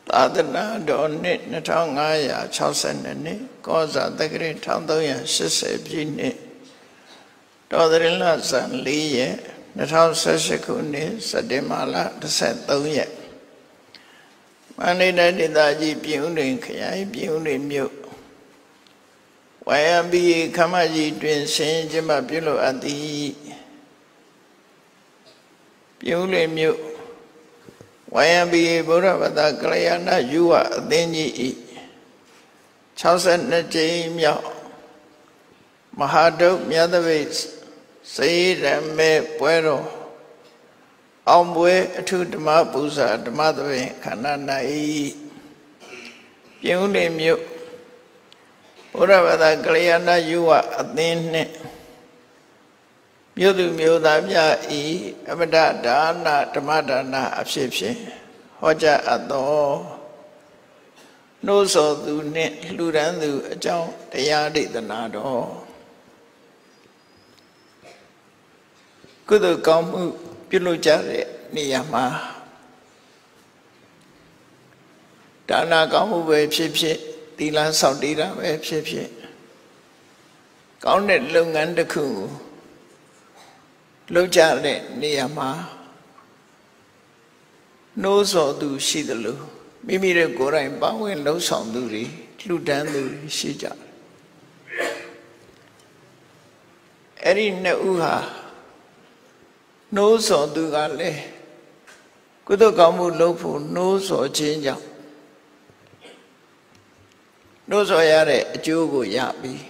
သာသနာတော်နှစ်2562နှစ်ကောဇာတက္ကရာ1380ပြည့်နှစ်တော်သရင်လဇန်4ရက်2018ခုနှစ်စက်တင်ဘာလ13ရက်မန္တလေးတိုင်းဒေသကြီးပြည်ဦးလွင်ခရိုင်ပြည်ဦးလွင်မြို့YMBA ခမ်းမကြီးတွင်ဆင်းကျင်းပပြုလုပ်အပ်သည်ပြည်ဦးလွင်မြို့YMBA ဗုဒ္ဓဘာသာကလျာဏယူဝအသင်းကြီး၏62ကြိမ်မြောက်မဟာဒုမြတ်သပိတ်စေရမေပွဲတော်အောင်ပွဲအထုဓမ္မပူဇာဓမ္မသပိတ်ခန္ဓာ၌ပြည်ဦးလွင်မြို့ဗုဒ္ဓဘာသာကလျာဏယူဝအသင်းနှင့်မြို့သူမြို့သားများဤအပဒဒါနဓမ္မဒါနအဖြစ်ဖြင့်ဟောကြားအပ်သောနှိုးဆော်သူနှင့်လှူဒန်းသူအကြောင်းတရားဒေသနာတော်ကုသိုလ်ကောင်းမှုပြုလုပ်ကြတဲ့နေရာမှာဒါနကောင်းမှုပဲဖြစ်ဖြစ်သီလဆောက်တည်တာပဲဖြစ်ဖြစ်ကောင်းတဲ့လုပ်ငန်းတစ်ခုကိုလုပ်ကြတဲ့နေရာမှာနှိုးဆော်သူရှိသလိုမိမိတို့ကိုယ်တိုင်ပါဝင်လှုပ်ဆောင်သူတွေလှူဒန်းသူတွေရှိကြတယ်အဲ့ဒီနှစ်ဦးဟာနှိုးဆော်သူကလည်းကုသိုလ်ကောင်းမှုလုပ်ဖို့နှိုးဆော်ခြင်းကြောင့်နှိုးဆော်ရတဲ့အကျိုးကိုရပြီး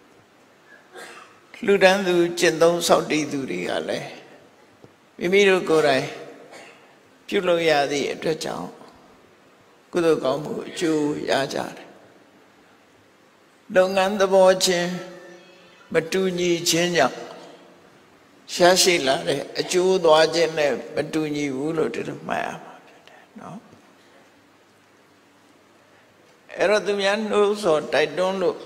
လူတန်းသူကျင့်သုံးဆောက်တည်သူတွေကလည်းမိမိတို့ကိုယ်တိုင်ပြုလုပ်ရသည့်အတွက်ကြောင့်ကုသိုလ်ကောင်းမှုအကျိုးရကြတယ်လုပ်ငန်းသဘောချင်းမတူညီခြင်းကြောင့်ရှားရှိလာတဲ့အကျိုးသွားခြင်းနဲ့မတူညီဘူးလို့ဒီလိုမှတ်ရမှာဖြစ်တယ်နော်အဲ့တော့သူများနှိုးဆော်တိုက်တွန်းလို့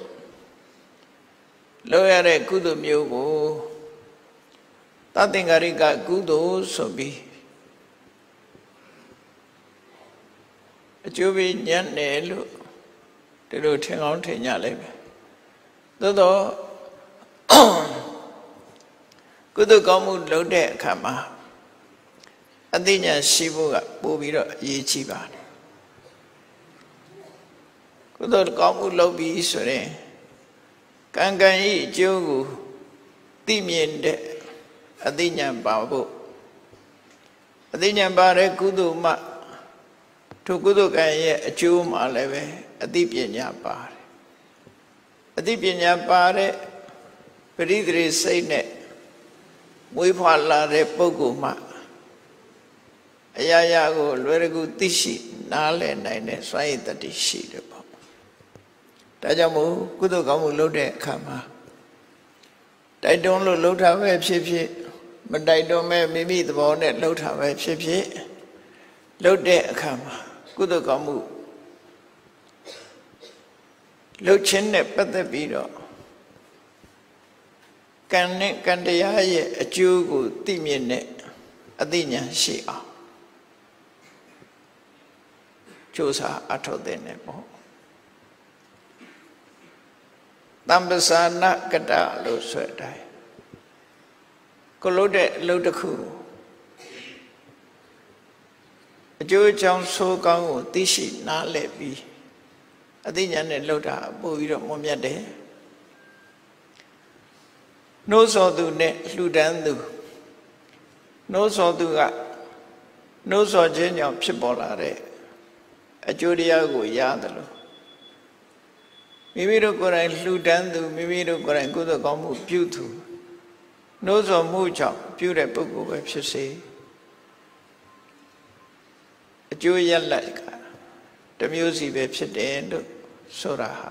လုပ်ရတဲ့ကုသိုလ်မျိုးကိုသတ္တင်္ဂရိကကုသိုလ်ဆိုပြီးအကျိုးပေးညံ့တယ်လို့ဒီလိုထင်ကောင်းထင်ကြလိမ့်မယ်သို့တော့ကုသိုလ်ကောင်းမှုလုပ်တဲ့အခါမှာအသိဉာဏ်ရှိဖို့ကပို့ပြီးတော့အရေးကြီးပါတယ်ကုသိုလ်ကောင်းမှုလုပ်ပြီးဆိုရင်ကံကံဤအကျိုးကိုသိမြင်တဲ့အသိဉာဏ်ပါဖို့အသိဉာဏ်ပါတဲ့ကုသိုလ်မှထိုကုသိုလ်ကံရဲ့အကျိုးမှလည်းပဲအသိပညာပါတယ်အသိပညာပါတဲ့ပရိသေစိတ်နဲ့မွေးဖွားလာတဲ့ပုဂ္ဂိုလ်မှအရာရာကိုလွယ်ကူသိရှိနားလည်နိုင်တဲ့စွမ်းရည်တတိရှိတယ်ပေါ့ဒါကြောင့်မို့ကုသိုလ်ကောင်းမှုလုပ်တဲ့အခါမှာတိုက်တွန်းလို့လှုပ်တာပဲဖြစ်ဖြစ်မတိုက်တွန်းမဲ့မိမိသဘောနဲ့လှုပ်တာပဲဖြစ်ဖြစ်လှုပ်တဲ့အခါမှာကုသိုလ်ကောင်းမှုလှုပ်ခြင်းနဲ့ပတ်သက်ပြီးတော့ကံနဲ့ကံတရားရဲ့အကျိုးကိုသိမြင်တဲ့အသိဉာဏ်ရှိအောင်ကြိုးစားအထောက်တဲ့နဲ့ပေါ့တမ္ပဇာနာကတလို့ဆိုတဲ့အတိုင်းကိုလို့တဲ့အလုပ်တစ်ခုအကျိုးအကြောင်းဆိုးကောင်းကိုသိရှိနားလည်ပြီးအသိဉာဏ်နဲ့လုပ်တာပို့ပြီးတော့မွန်မြတ်တယ်နှိုးဆော်သူနဲ့လှူဒန်းသူနှိုးဆော်သူကနှိုးဆော်ခြင်းကြောင့်ဖြစ်ပေါ်လာတဲ့အကျိုးတရားကိုရတယ်လို့မိမိတို့ကိုယ်တိုင်လှူဒန်းသူမိမိတို့ကိုယ်တိုင်ကုသိုလ်ကောင်းမှုပြုသူနှိုးဆော်မှုကြောင့်ပြုတဲ့ပုဂ္ဂိုလ်ပဲဖြစ်စေအကျိုးရလဒ်ကတစ်မျိုးစီပဲဖြစ်တယ်လို့ဆိုတာဟာ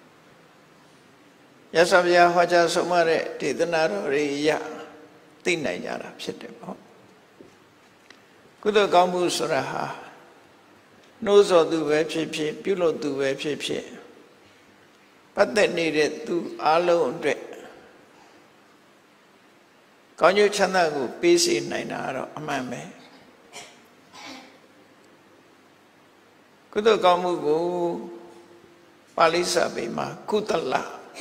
ရသော်ဗျာဟောကြားဆုံးမတဲ့ဒေသနာတော်တွေရသိနိုင်ကြတာဖြစ်တယ်ပေါ့ကုသိုလ်ကောင်းမှုဆိုတာဟာနှိုးဆော်သူပဲဖြစ်ဖြစ်ပြုလုပ်သူပဲဖြစ်ဖြစ်ပတ်သက်နေတဲ့သူအလုံးအတွက်ကောင်းကျိုးချမ်းသာကိုပေးစေနိုင်တာတော့အမှန်ပဲ ကုကုသိုလ်ကောင်းမှုကိုပါဠိစာပေမှာကုသလ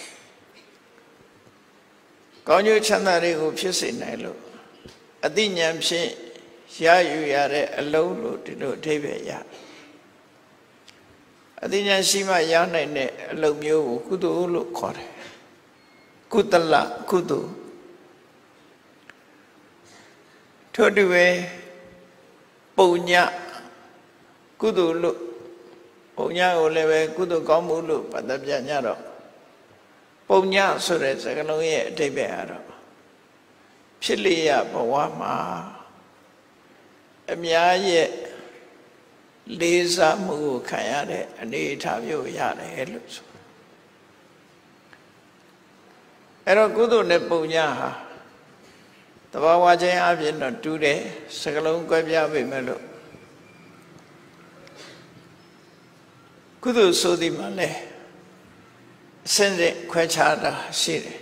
ကောင်းကျိုးချမ်းသာတွေကိုဖြစ်စေနိုင်လို့အသိဉာဏ်ဖြင့်ရယူရတဲ့အလုံးလို့ဒီလိုအဓိပ္ပာယ်ရအသိဉာဏ်ရှိမှရနိုင်တဲ့အလုံးမျိုးကိုကုသိုလ်လို့ခေါ်တယ်ကုသလကုသိုလ်ထို့တူပဲပုံညကုသိုလ်လို့ပုံညကိုလည်းပဲကုသိုလ်ကောင်းမှုလို့ပတ်သက်ပြညတော့ပုံညဆိုတဲ့စကားလုံးရဲ့အဓိပ္ပာယ်ကတော့ဖြစ်လျက်ဘဝမှာအများရဲ့လေးစားမှုကိုခံရတဲ့အနေအထားမျိုးရတယ်လို့ဆိုအဲ့တော့ကုသိုလ်နဲ့ပုံညဟာတဘာဝချင်းအပြင်တော့တူတယ်စကလုံးကွဲပြားပေမဲ့လို့ကုသိုလ်ဆိုသည်မှာလဲအစင်းစင်ခွဲခြားတာရှိတယ်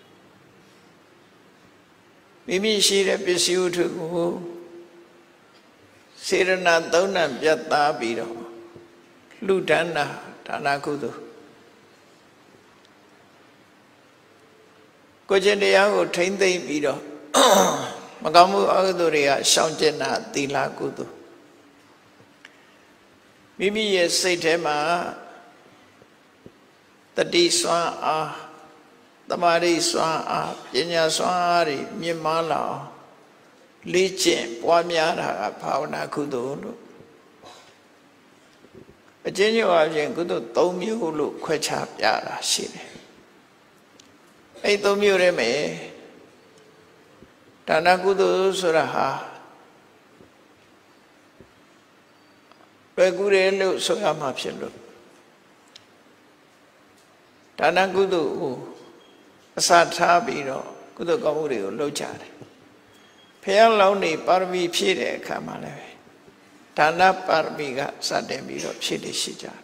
မိမိရှိတဲ့ပစ္စည်းဥထုကိုစေရနာသုံးဏပြတ်သားပြီးတော့လှူဒန်းတာဒါနကုသိုလ်ကိုယ်ကျင့်တရားကိုထိမ့်သိမ့်ပြီးတော့မကောင်းမှုအကုသိုလ်တွေကရှောင်ကျဉ်တာသီလကုသိုလ်မိမိရဲ့စိတ်ထဲမှာတတိစွမ်းအားသမာဓိစွမ်းအားပညာစွမ်းအားတွေမြင့်မားလာအောင်လေ့ကျင့်ပွားများတာကဘာဝနာကုသိုလ်လို့အကျဉ်းချုပ်အပြင်ကုသိုလ်၃မျိုးလို့ခွဲခြားပြတာရှိတယ်အဲ့၃မျိုးထဲမှာဒါနကုသိုလ်ဆိုတာဟာဘယ်ကူရဲလို့ဆိုရမှာဖြစ်လို့ဒါနကုသိုလ်ကိုအစထားပြီးတော့ကုသိုလ်ကောင်းမှုတွေကိုလုပ်ကြတယ်ဖျားလောင်းနေပါရမီဖြည့်တဲ့အခါမှာလည်းဒါနပါရမီကစတင်ပြီးတော့ဖြည့်နေရှိကြ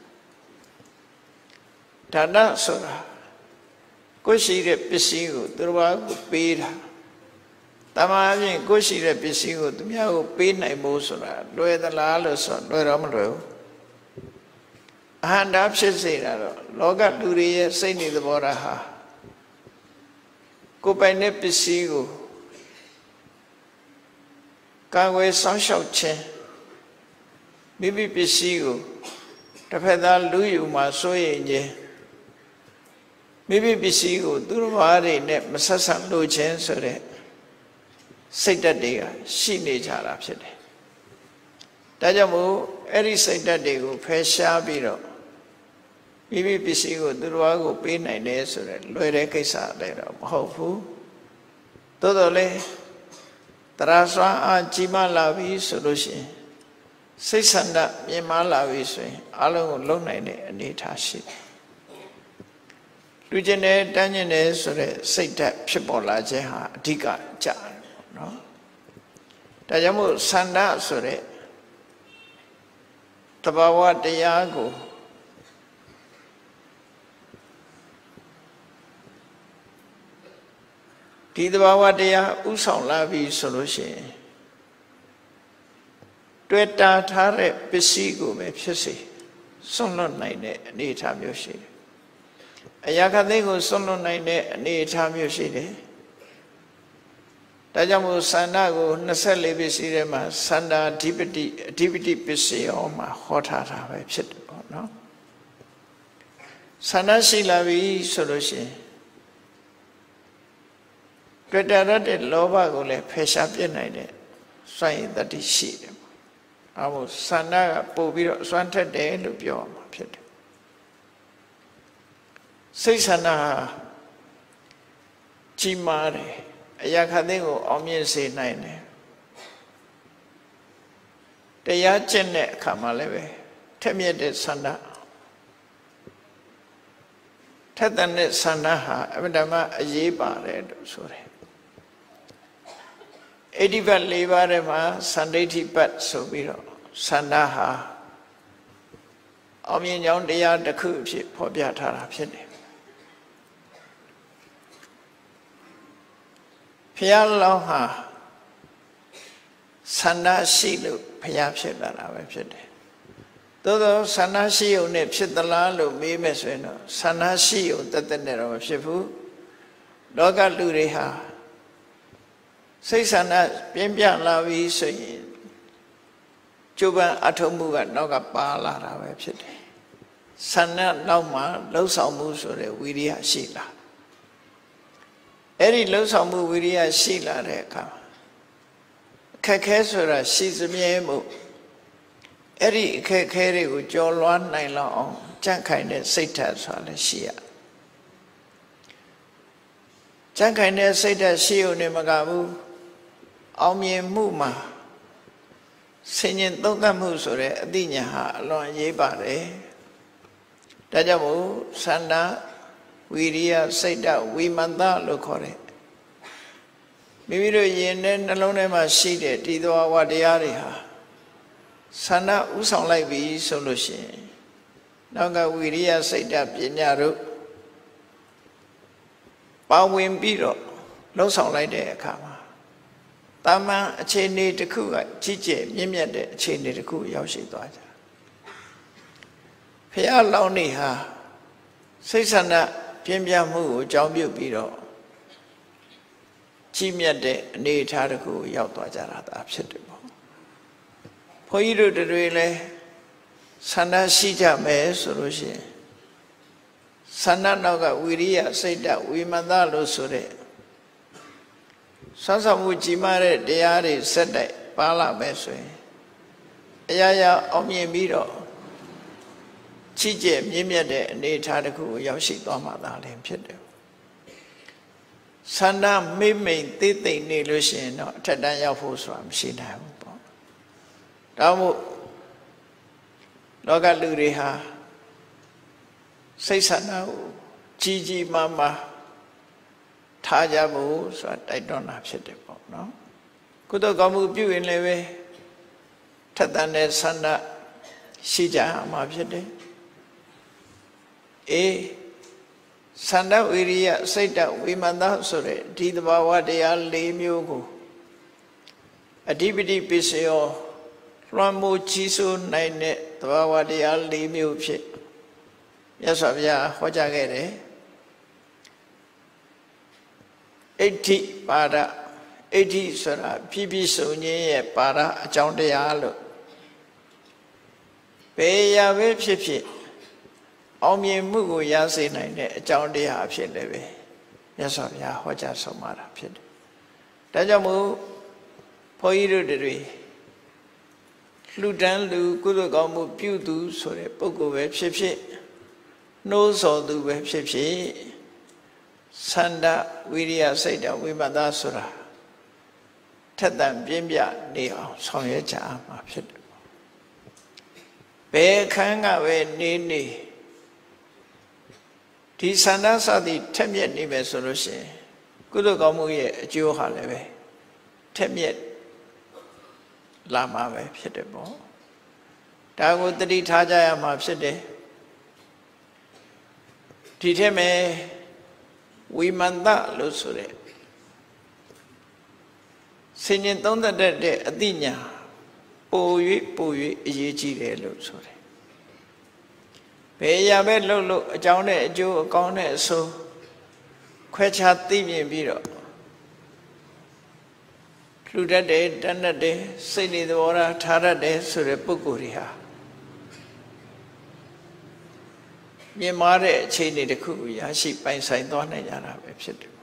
တယ်ဒါနဆိုတာကိုရှိတဲ့ပစ္စည်းကိုသူတစ်ပါးကိုပေးတာတမန်အပြင်ကိုရှိတဲ့ပစ္စည်းကိုသူများကိုပေးနိုင်ဖို့ဆိုတာလွယ်သလားလို့ဆိုလွယ်တော့မလွယ်ဘူးအဟန္တာဖြစ်စေတာတော့လောကလူတွေရဲ့စိတ်နေသဘောထားဟာကိုယ်ပိုင်တဲ့ပစ္စည်းကိုကာကွယ်စောင့်ရှောက်ခြင်းမိမိပစ္စည်းကိုတစ်ဖက်သားလူယူမှာစိုးရိမ်ခြင်းမိမိပစ္စည်းကိုသူတစ်ပါးတွေနဲ့မဆက်ဆံလို့ခြင်းဆိုတဲ့စိတ်ဓာတ်တွေကရှိနေကြတာဖြစ်တယ်။ဒါကြောင့်မို့အဲ့ဒီစိတ်ဓာတ်တွေကိုဖယ်ရှားပြီးတော့မိမိပစ္စည်းကိုသူတစ်ပါးကိုပေးနိုင်တယ်ဆိုတဲ့လွယ်တဲ့ကိစ္စလည်းတော့မဟုတ်ဘူး။သို့တော်လည်းတရားစွမ်းအားကြီးမားလာပြီဆိုလို့ရှိရင်စိတ်ဆန္ဒမြင့်မားလာပြီဆိုရင်အလုံးကိုလုံနိုင်တဲ့အနေအထားရှိတယ်။လူကျင်တဲ့တန်းကျင်တဲ့ဆိုတဲ့စိတ်ဓာတ်ဖြစ်ပေါ်လာခြင်းဟာအဓိကကြတယ်နော်။ဒါကြောင့်မို့ဆန္ဒဆိုတဲ့တဘာဝတရားကိုဒီတဘာဝတရားဥဆောင်လာပြီဆိုလို့ရှိရင်တွေ့တာထားတဲ့ပစ္စည်းကိုပဲဖြစ်စေစွန့်လွတ်နိုင်တဲ့အနေအထားမျိုးရှိတယ်။အရာခသိကိုစွန့်လွတ်နိုင်တဲ့အနေအထားမျိုးရှိတယ်။ဒါကြောင့်မို့ဆန္ဒကို24ပစ္စည်းထဲမှာဆန္ဒအဓိပတိပစ္စည်းရောမှာဟောထားတာပဲဖြစ်တယ်ပေါ့နော်။ဆန္ဒရှိလာပြီဆိုလို့ရှိရင်တွေ့တာရတဲ့လောဘကိုလည်းဖယ်ရှားပြစ်နိုင်တဲ့စွမ်းရည်တတိရှိတယ်ပေါ့။အဲမို့ဆန္ဒကပို့ပြီးတော့စွမ်းထက်တယ်လို့ပြောမှာဖြစ်တယ်။စိတ်ဆန္ဒဟာကြီးမားတယ်အရာခသိကိုအောင်မြင်စေနိုင်တယ်တရားကျင့်တဲ့အခါမှာလည်းပဲထက်မြက်တဲ့ဆန္ဒထက်တဲ့ဆန္ဒဟာအမှန်တမ်းအရေးပါတယ်လို့ဆိုတယ်အိဋ္ဌိပတ်၄ပါးထဲမှာသန္ဓိဋ္ဌိပတ်ဆိုပြီးတော့ဆန္ဒဟာအောင်မြင်ကြောင်းတရားတစ်ခုအဖြစ်ဖော်ပြထားတာဖြစ်တယ်ဘုရားလောင်းဟာဆန္ဒရှိလို့ဘုရားဖြစ်လာတာပဲဖြစ်တယ်သို့သောဆန္ဒရှိုံနဲ့ဖြစ်သလားလို့မေးမယ်ဆိုရင်တော့ဆန္ဒရှိုံတက်တက်နဲ့တော့မဖြစ်ဘူးလောကလူတွေဟာစိတ်ဆန္ဒပြင်းပြလာပြီဆိုရင်ကျိုးပန်းအထုံးမှုကနောက်ကပါလာတာပဲဖြစ်တယ်ဆန္ဒနောက်မှာလှုပ်ဆောင်မှုဆိုတဲ့ဝိရိယရှိလာအဲ့ဒီလှုပ်ဆောင်မှုဝိရိယရှိလာတဲ့အခါအခက်ခဲဆိုတာရှိစမြဲမှုအဲ့ဒီအခက်ခဲတွေကိုကျော်လွှားနိုင်လောက်အောင်ကြံ့ခိုင်တဲ့စိတ်ဓာတ်ဆိုတာလည်းရှိရကြံ့ခိုင်တဲ့စိတ်ဓာတ်ရှိုံနဲ့မကဘူးအောင်မြင်မှုမှာဆင်ញင်သုံးသပ်မှုဆိုတဲ့အသိဉာဏ်ဟာအလွန်အရေးပါတယ်ဒါကြောင့်မို့သန္တာဝိရိယစိတ်ဓာတ်ဝိမန္တလို့ခေါ်တယ်မိမိတို့ယင်တဲ့နှလုံးထဲမှာရှိတဲ့ဒီသဘာဝတရားတွေဟာသန္တာဥဆောင်လိုက်ပြီဆိုလို့ရှိရင်နောက်ကဝိရိယစိတ်ဓာတ်ပညာတို့ပါဝင်ပြီးတော့လှုပ်ဆောင်လိုက်တဲ့အခါမှာတာမန်အခြေအနေတစ်ခုကကြီးကျယ်မြင့်မြတ်တဲ့အခြေအနေတစ်ခုရောက်ရှိသွားကြဖရာလောင်းနေဟာစိတ်ဆန္ဒပြင်းပြမှုကိုအကြောင်းပြုပြီးတော့ကြီးမြတ်တဲ့အနေအထားတစ်ခုရောက်သွားကြတာဒါဖြစ်တယ်ပေါ့ဘုန်းကြီးတို့တွေလည်းဆန္ဒရှိကြမယ်ဆိုလို့ရှိရင်ဆန္ဒနောက်ကဝိရိယစိတ်ဓာတ်ဝိမန္တလို့ဆိုတဲ့ဆွမ်းဆောင်မှုကြီးမားတဲ့တရားတွေစက်တိုက်ပါလာမယ်ဆိုရင်အရာရာအောင်မြင်ပြီးတော့ချစ်ကျက်မြင့်မြတ်တဲ့အနေအထားတစ်ခုကိုရောက်ရှိသွားမှသာလည်းဖြစ်တယ်ဆန္ဒမိမ့်မိန်သိသိမ့်နေလို့ရှိရင်တော့အထက်တန်းရောက်ဖို့ဆိုတာမရှိနိုင်ဘူးပေါ့ဒါမို့လောကလူတွေဟာစိတ်ဆန္ဒကိုကြီးကြီးမားမားထားကြဖို့ဆိုတာတိုက်တွန်းတာဖြစ်တယ်ပေါ့နော်ကုသိုလ်ကောင်းမှုပြုရင်လည်းပဲထက်သန်တဲ့ဆန္ဒရှိကြမှာဖြစ်တယ်ဆန္ဒဝိရိယစိတ်ဓာတ်ဝိမန္တဆိုတဲ့ဒီသဘာဝတရား၄မျိုးကိုအဓိပတိပစ္စယောလွှမ်းမိုးကြီးစိုးနိုင်တဲ့သဘာဝတရား၄မျိုးဖြစ်မြတ်စွာဘုရားဟောကြားခဲ့တယ်အဋ္ဌိပါဒအဋ္ဌိဆိုတာပြည့်ပြည့်စုံခြင်းရဲ့ပါဒအကြောင်းတရားလို့ဘယ်ရာပဲဖြစ်ဖြစ်အောင်မြင်မှုကိုရစေနိုင်တဲ့အကြောင်းတရားအဖြစ်လည်းပဲမြတ်စွာဘုရားဟောကြားဆုံးမတာဖြစ်တယ်။ဒါကြောင့်မို့ဘုန်းကြီးတို့တွေလှူဒန်းလူကုသိုလ်ကောင်းမှုပြုသူဆိုတဲ့ပုဂ္ဂိုလ်ပဲဖြစ်ဖြစ်နှိုးဆော်သူပဲဖြစ်ဖြစ်ဆန္ဒဝိရိယစိတ်ဓာတ်ဝိမန္တဆိုတာထက်သန်ပြင်းပြနေအောင်ဆောင်ရွက်ကြမှာဖြစ်တယ်။ဘယ်ခန်းကပဲနေဒီဆန္ဒစသည်ထက်မြက်နေမယ်ဆိုလို့ရှိရင်ကုသိုလ်ကောင်းမှုရဲ့အကျိုးဟာလည်းပဲထက်မြက်လာမှာပဲဖြစ်တယ်ပေါ့ဒါကိုသတိထားကြရမှာဖြစ်တယ်ဒီထက်မဲ့ဝိမန္တလို့ဆိုတဲ့ဆင်ញင်သုံးသပ်တဲ့အသိဉာဏ်ပို၍အရေးကြီးတယ်လို့ဆိုတယ်ဘယ်အရာပဲလုပ်လို့အကြောင်းနဲ့အကျိုးအကောင်းနဲ့အဆိုးခွဲခြားသိမြင်ပြီးတော့လှူတတ်တယ်တတ်တတ်တယ်စိတ်နေသဘောထားတတ်တယ်ဆိုတဲ့ပုဂ္ဂိုလ်တွေဟာမြင်မာတဲ့အခြေအနေတစ်ခုကိုရရှိပိုင်ဆိုင်သွားနိုင်ကြတာပဲဖြစ်တယ်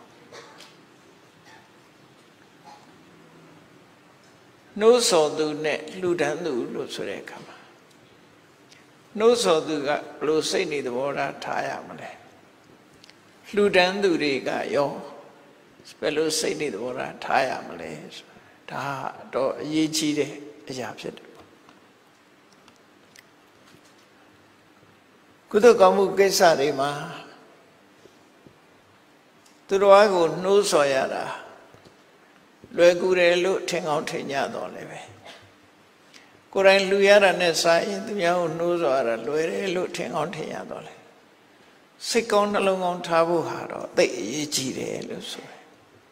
နှိုးဆော်သူနဲ့လှူဒန်းသူလို့ဆိုတဲ့အခါမှာနှိုးဆော်သူကဘလို့စိတ်နေသဘောထားရမလဲလှူဒန်းသူတွေကရောဘယ်လိုစိတ်နေသဘောထားရမလဲဒါတော့အရေးကြီးတဲ့အရာဖြစ်တယ်ကုသိုလ်ကောင်းမှုကိစ္စတွေမှာသူတော်ဘာကိုနှိုးဆော်ရတာလွယ်ကူတယ်လို့ထင်ကောင်းထင်ကြတော့လည်းပဲကိုယ်တိုင်လူရတာနဲ့စာရင်သူများကိုနှိုးဆော်ရတာလွယ်တယ်လို့ထင်ကောင်းထင်ရတော့လေစိတ်ကောင်းနှလုံးကောင်းထားဖို့ဟာတော့သိအရေးကြီးတယ်လို့ဆိုတယ်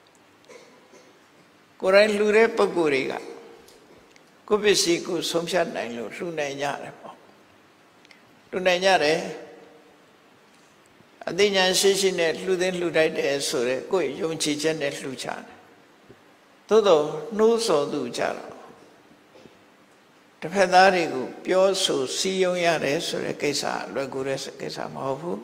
ကိုယ်တိုင်လှူတဲ့ပုဂ္ဂိုလ်တွေကကိုယ့်ပစ္စည်းကိုဆုံးဖြတ်နိုင်လို့လှူနိုင်ကြတယ်ပေါ့လူနိုင်ကြတယ်အသိဉာဏ်ရှိရှိနဲ့လှူသင်းလှူတိုက်တယ်ဆိုတဲ့ကိုယ့်ယုံကြည်ချက်နဲ့လှူချတယ်သို့တော့နှိုးဆော်သူကြတော့တစ်ဖက်သားတွေကိုပြောဆိုစည်းရုံးရတယ်ဆိုတဲ့ကိစ္စလွယ်ကူတဲ့ကိစ္စမဟုတ်ဘူး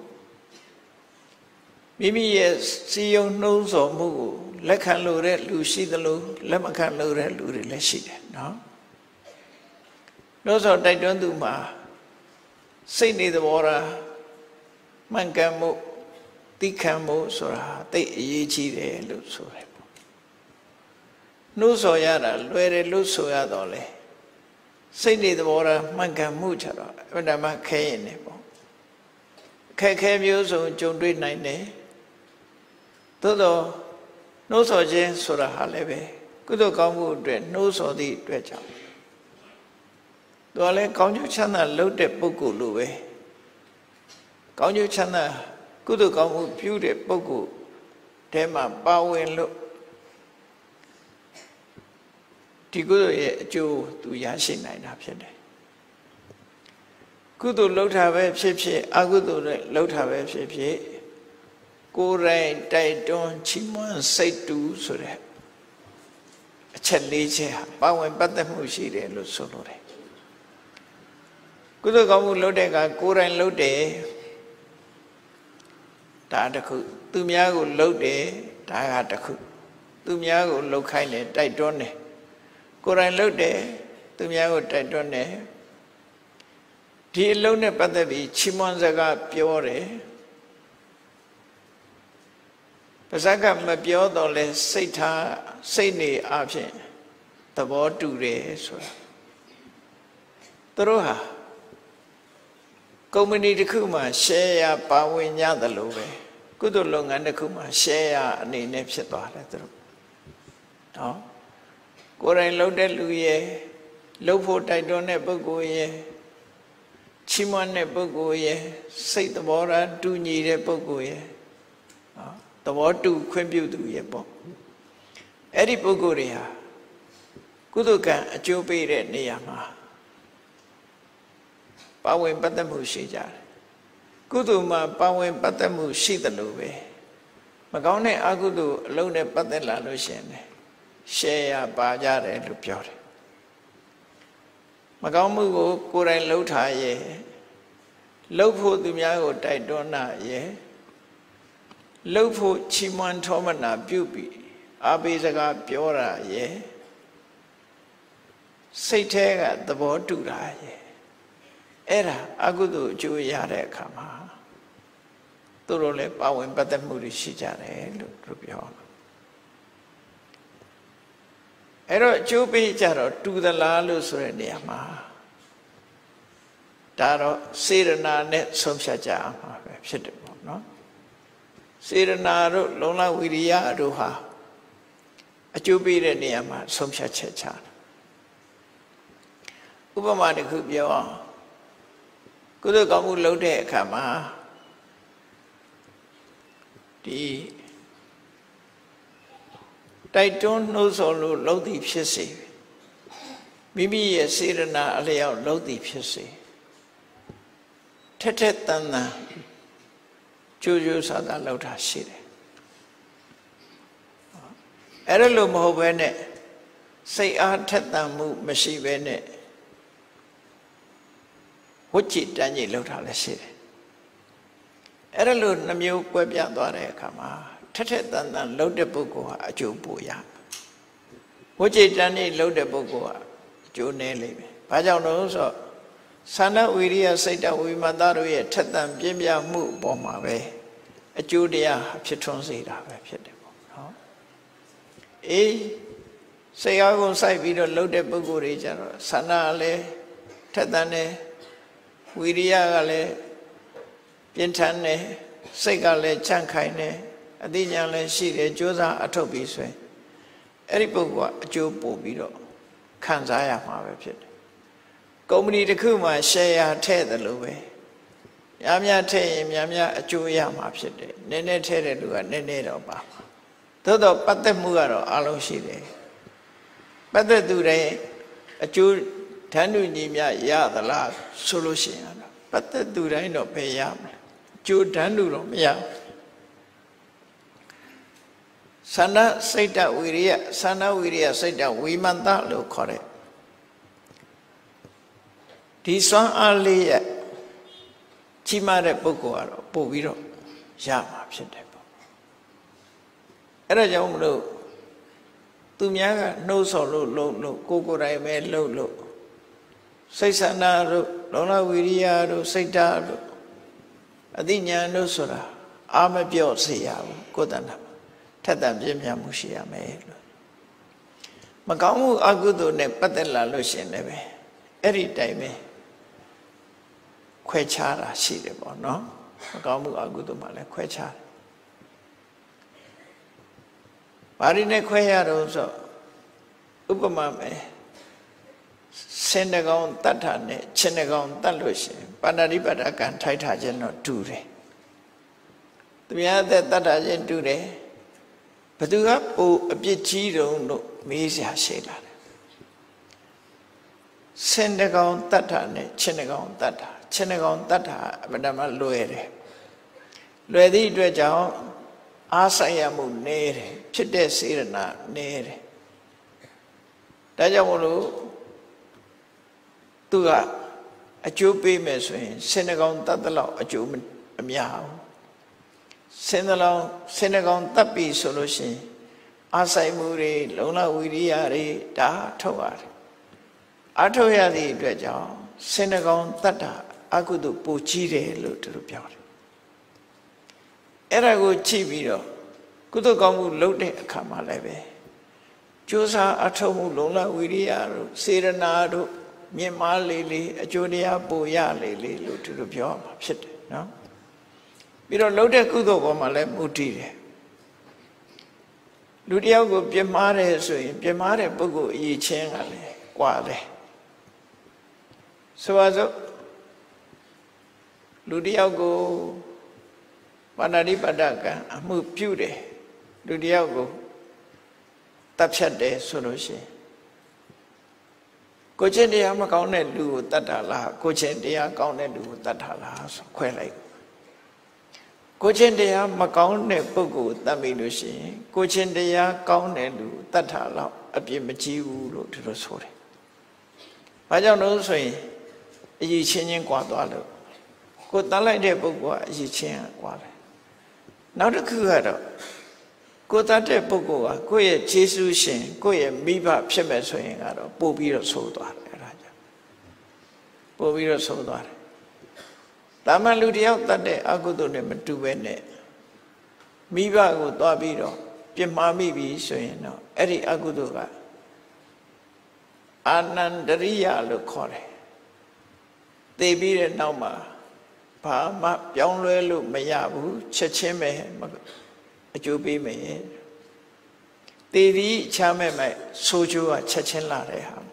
မိမိရဲ့စည်းရုံးနှိုးဆော်မှုကိုလက်ခံလို့တဲ့လူရှိသလိုလက်မခံလို့တဲ့လူတွေလည်းရှိတယ်နော်နှိုးဆော်တိုက်တွန်းသူမှာစိတ်နေသဘောထားမှန်ကန်မှုသိခံမှုဆိုတာသိအရေးကြီးတယ်လို့ဆိုတယ်ပေါ့နှိုးဆော်ရတာလွယ်တယ်လို့ဆိုရတော့လေစိတ်နေသဘောထားမှန်ကန်မှုကြတော့အမှန်တမ်းခဲရင်နေပေါ့ခက်ခဲမျိုးစုံကြုံတွေ့နိုင်တယ်သို့တော့နှိုးဆော်ခြင်းဆိုတာဟာလည်းပဲကုသိုလ်ကောင်းမှုအတွက်နှိုးဆော်သည့်အတွက်ကြောင့်သူကလည်းကောင်းကျိုးချမ်းသာလုပ်တဲ့ပုဂ္ဂိုလ်လိုပဲကောင်းကျိုးချမ်းသာကုသိုလ်ကောင်းမှုပြုတဲ့ပုဂ္ဂိုလ်တဲမှာပါဝင်လို့ဒီကုသိုလ်ရဲ့အကျိုးသူရရှိနိုင်တာဖြစ်တယ်ကုသိုလ်လုပ်တာပဲဖြစ်ဖြစ်အကုသိုလ်နဲ့လုပ်တာပဲဖြစ်ဖြစ်ကိုယ်တိုင်တိုက်တွန်းချီးမွမ်းစိတ်တူဆိုတဲ့အချက်၄ချက်ဟာပါဝင်ပတ်သက်မှုရှိတယ်လို့ဆိုလိုတယ်ကုသိုလ်ကောင်းမှုလုပ်တဲ့ကကိုယ်တိုင်လုပ်တယ်ဒါတစ်ခုသူများကိုလုပ်တယ်ဒါကတစ်ခုသူများကိုလှုပ်ခိုင်းတယ်တိုက်တွန်းတယ်ကိုယ်တိုင်လုပ်တယ်သူများကိုတိုက်တွန်းတယ်ဒီအလုံးနဲ့ပတ်သက်ပြီးချီးမွမ်းစကားပြောတယ်ပါဇက်ကမပြောတော့လဲစိတ်ထားစိတ်နေအဖြစ်သဘောတူတယ်ဆိုတာသူတို့ဟာကုမ္ပဏီတစ်ခုမှာ share ပါဝင်ကြတယ်လို့ပဲကုသိုလ်လုပ်ငန်းတစ်ခုမှာ share အနေနဲ့ဖြစ်သွားတယ်သူတို့နော်ကိုယ်တိုင်လုပ်တဲ့လူရဲ့လုပ်ဖို့တိုက်တွန်းတဲ့ပုဂ္ဂိုလ်ရဲ့ချီးမွမ်းတဲ့ပုဂ္ဂိုလ်ရဲ့စိတ်သဘောထားတူညီတဲ့ပုဂ္ဂိုလ်ရဲ့နော်သဘောတူခွင့်ပြုသူရဲ့ပေါ့အဲ့ဒီပုဂ္ဂိုလ်တွေဟာကုသိုလ်ကံအကျိုးပေးတဲ့နေရာမှာပါဝင်ပတ်သက်မှုရှိကြတယ်ကုသိုလ်မှာပါဝင်ပတ်သက်မှုရှိတယ်လို့ပဲမကောင်းတဲ့အကုသိုလ်အလုံးနဲ့ပတ်သက်လာလို့ရှိရင်ရှယ်ရပါကြတယ်လို့ပြောတယ်မကောင်းမှုကိုကိုယ်တိုင်လှုပ်ထားရဲ့လှုပ်ဖို့သူများကိုတိုက်တွန်းတာရဲ့လှုပ်ဖို့ချီးမွမ်းထောမနာပြုပြီးအားပေးစကားပြောတာရဲ့စိတ်ထဲကသဘောတူတာရဲ့အဲ့ဒါအကုသိုလ်အကျိုးရတဲ့အခါမှာသူတို့လည်းပါဝင်ပတ်သက်မှုတွေရှိကြတယ်လို့သူပြောအဲ့တော့အကျိုးပေးကြတော့တူသလားလို့ဆိုတဲ့နေရာမှာဒါတော့စေရနာနဲ့ဆုံးဖြတ်ကြအောင်ပါပဲဖြစ်တယ်ပေါ့နော်စေရနာတို့လုံလဝိရိယတို့ဟာအကျိုးပေးတဲ့နေရာမှာဆုံးဖြတ်ချက်ချတယ်ဥပမာတစ်ခုပြောအောင်ကုသိုလ်ကောင်းမှုလုပ်တဲ့အခါမှာဒီတိုက်တွန်းနှိုးဆော်လို့လုပ်သည်ဖြစ်စေမိမိရဲ့စေရနာအလျောက်လုပ်သည်ဖြစ်စေထက်ထက်တန်တန်ကြိုးကြိုးစားစားလုပ်တာရှိတယ်အဲ့ဒါလို့မဟုတ်ဘဲနဲ့စိတ်အားထက်သန်မှုမရှိဘဲနဲ့ဝတ်ကြည်တန်းကြီးလုပ်တာလည်းရှိတယ်အဲ့ဒါလို့နှမျိုးကွဲပြားသွားတဲ့အခါမှာထက်ထက်တန်တန်လှုပ်တဲ့ပုဂ္ဂိုလ်ဟာအကျိုးပိုရဝိจิตတန်နေလှုပ်တဲ့ပုဂ္ဂိုလ်ဟာအကျိုးနည်းလိမ့်မယ်။ဘာကြောင့်လဲဆိုတော့သန္နဝိရိယစိတ်တဝိမတတို့ရဲ့ထက်သန်ပြင်းပြမှုအပေါ်မှာပဲအကျိုးတရားဖြစ်ထွန်းစေတာပဲဖြစ်တယ်ပေါ့နော်။အေးစိတ်အားကုန်စိုက်ပြီးတော့လှုပ်တဲ့ပုဂ္ဂိုလ်တွေကြတော့သန္နလည်းထက်သန်တယ်ဝိရိယကလည်းပြင်းထန်တယ်စိတ်ကလည်းချမ်းခိုင်တယ်အသိဉာဏ်လည်းရှိတယ်ကြိုးစားအထုတ်ပြီးဆိုရင်အဲ့ဒီပုဂ္ဂိုလ်ကအကျိုးပို့ပြီးတော့ခံစားရမှာပဲဖြစ်တယ်ကုမ္ပဏီတစ်ခုမှာ share ထည့်တယ်လို့ပဲများများထည့်ရင်များများအကျိုးရမှာဖြစ်တယ်နည်းနည်းထည့်တဲ့လူကနည်းနည်းတော့ပါမှာသို့တော့ပတ်သက်မှုကတော့အလုံးရှိတယ်ပတ်သက်သူတွေအကျိုးဓာတ်ညူညီမြရသလားဆိုလို့ရှိရင်ဘပတ်သက်သူတိုင်းတော့ပဲရမယ်ကျိုးတန်းတူတော့မရသန္နစိတ်တဝိရိယသန္နဝိရိယစိတ်တဝိမန္တလို့ခေါ်တယ်ဒီစွမ်းအားလေးရဲ့ကြီးမားတဲ့ပုဂ္ဂိုလ်ကတော့ပို့ပြီးတော့ရမှာဖြစ်တယ်ပေါ့အဲ့ဒါကြောင့်မလို့သူများကနှိုးဆော်လို့ကိုယ်တိုင်ပဲလှုပ်လို့စိတ်ဆန္ဒတို့လောလဝိရိယတို့စိတ်ဓာတ်တို့အသိဉာဏ်တို့ဆိုတာအာမပြော့စေရဘူးကိုယ်တဏ္ဍာထက်သန်ပြည့်မြတ်မှုရှိရမယ်လို့မကောင်းမှုအကုသိုလ်နဲ့ပတ်သက်လာလို့ရှင်လည်းပဲအဲ့ဒီတိုင်ပဲခွဲခြားတာရှိတယ်ပေါ့နော်မကောင်းမှုအကုသိုလ်မှလည်းခွဲခြားတယ်ဘာတွေနဲ့ခွဲရတော့ဆိုဥပမာမယ်စင်တကောင်တတ်တာနဲ့ချင်းတကောင်တတ်လို့ရှင်ပါဏာတိပါဒကံထိုက်ထားခြင်းတော့တူတယ်သူများအသက်တတ်တာခြင်းတူတယ်ဘသူကပိုအပြစ်ကြီးတုံးလို့မေးစရာရှိလာတယ်စင်တကောင်တတ်တာနဲ့ချင်းတကောင်တတ်တာချင်းတကောင်တတ်တာအမှန်တမ်းလွယ်တယ်လွယ်သည့်အတွက်ကြောင့်အားဆိုင်ရမှုနည်းတယ်ဖြစ်တဲ့စေရနာနည်းတယ်ဒါကြောင့်မလို့သူကအကျိုးပေးမယ်ဆိုရင်စင်တကောင်တတ်တဲ့လောက်အကျိုးအများဘူးစင်တကောင်တတ်ပြီဆိုလို့ရှိရင်အားဆိုင်မှုတွေလုံလဝိရိယတွေဒါထုတ်ရတယ်အထုတ်ရသည့်အတွက်ကြောင့်စင်တကောင်တတ်တာအကုသိုလ်ပိုကြီးတယ်လို့သူတို့ပြောတယ်အဲ့ဒါကိုကြည့်ပြီးတော့ကုသိုလ်ကောင်းမှုလုပ်တဲ့အခါမှာလည်းပဲကြိုးစားအထောက်မှုလုံလဝိရိယတို့စေရနာတို့မြင့်မားလေးအကျိုးတရားပိုရလေးလို့သူတို့ပြောမှာဖြစ်တယ်နော်ပြီးတော့လုပ်တဲ့ကုသိုလ်ပေါ်မှာလည်းမူတည်တယ်လူတယောက်ကိုပြင်းမာတယ်ဆိုရင်ပြင်းမာတဲ့ပုဂ္ဂိုလ်အရေးချင်းကလည်းကွာတယ်ဆိုပါစို့လူတယောက်ကိုပါဏာတိပါဒကံအမှုပြုတယ်လူတယောက်ကိုတပ်ဖြတ်တယ်ဆိုလို့ရှိရင်ကိုချင်းတရားမကောင်းတဲ့လူကိုတတ်တာလားကိုချင်းတရားကောင်းတဲ့လူကိုတတ်တာလားဆိုခွဲလိုက်ကိုချင်းတရားမကောင်းတဲ့ပုဂ္ဂိုလ်တတ်ပြီလို့ရှိရင်ကိုချင်းတရားကောင်းတဲ့လူတတ်တာလောက်အပြစ်မကြီးဘူးလို့သူတို့ဆိုတယ်။ဘာကြောင့်လို့ဆိုရင်အရေးချင်းချင်းကွာသွားလို့ကိုတတ်လိုက်တဲ့ပုဂ္ဂိုလ်ကအရေးချင်းကွာတယ်။နောက်တစ်ခုကတော့ကိုတတ်တဲ့ပုဂ္ဂိုလ်ကကိုယ့်ရဲ့ခြေဆုရှင်ကိုယ့်ရဲ့မိဘဖြစ်မဲ့ဆိုရင်ကတော့ပို့ပြီးတော့ဆိုးသွားတယ်အဲ့ဒါကြောင့်ပို့ပြီးတော့ဆိုးသွားတယ်တာမန်လူတယောက်တတ်တဲ့အကုသိုလ်နဲ့မတူပဲနဲ့မိဘကိုသွားပြီးတော့ပြစ်မှားမိပြီဆိုရင်တော့အဲ့ဒီအကုသိုလ်ကအာနန္ဒရိယလို့ခေါ်တယ်သိပြီးတဲ့နောက်မှာဘာမှပြောင်းလဲလို့မရဘူးချက်ချင်းပဲအကျိုးပေးမယ်တည်ပြီးချမဲ့မဲ့ဆိုးကျိုးကချက်ချင်းလာတဲ့ဟာ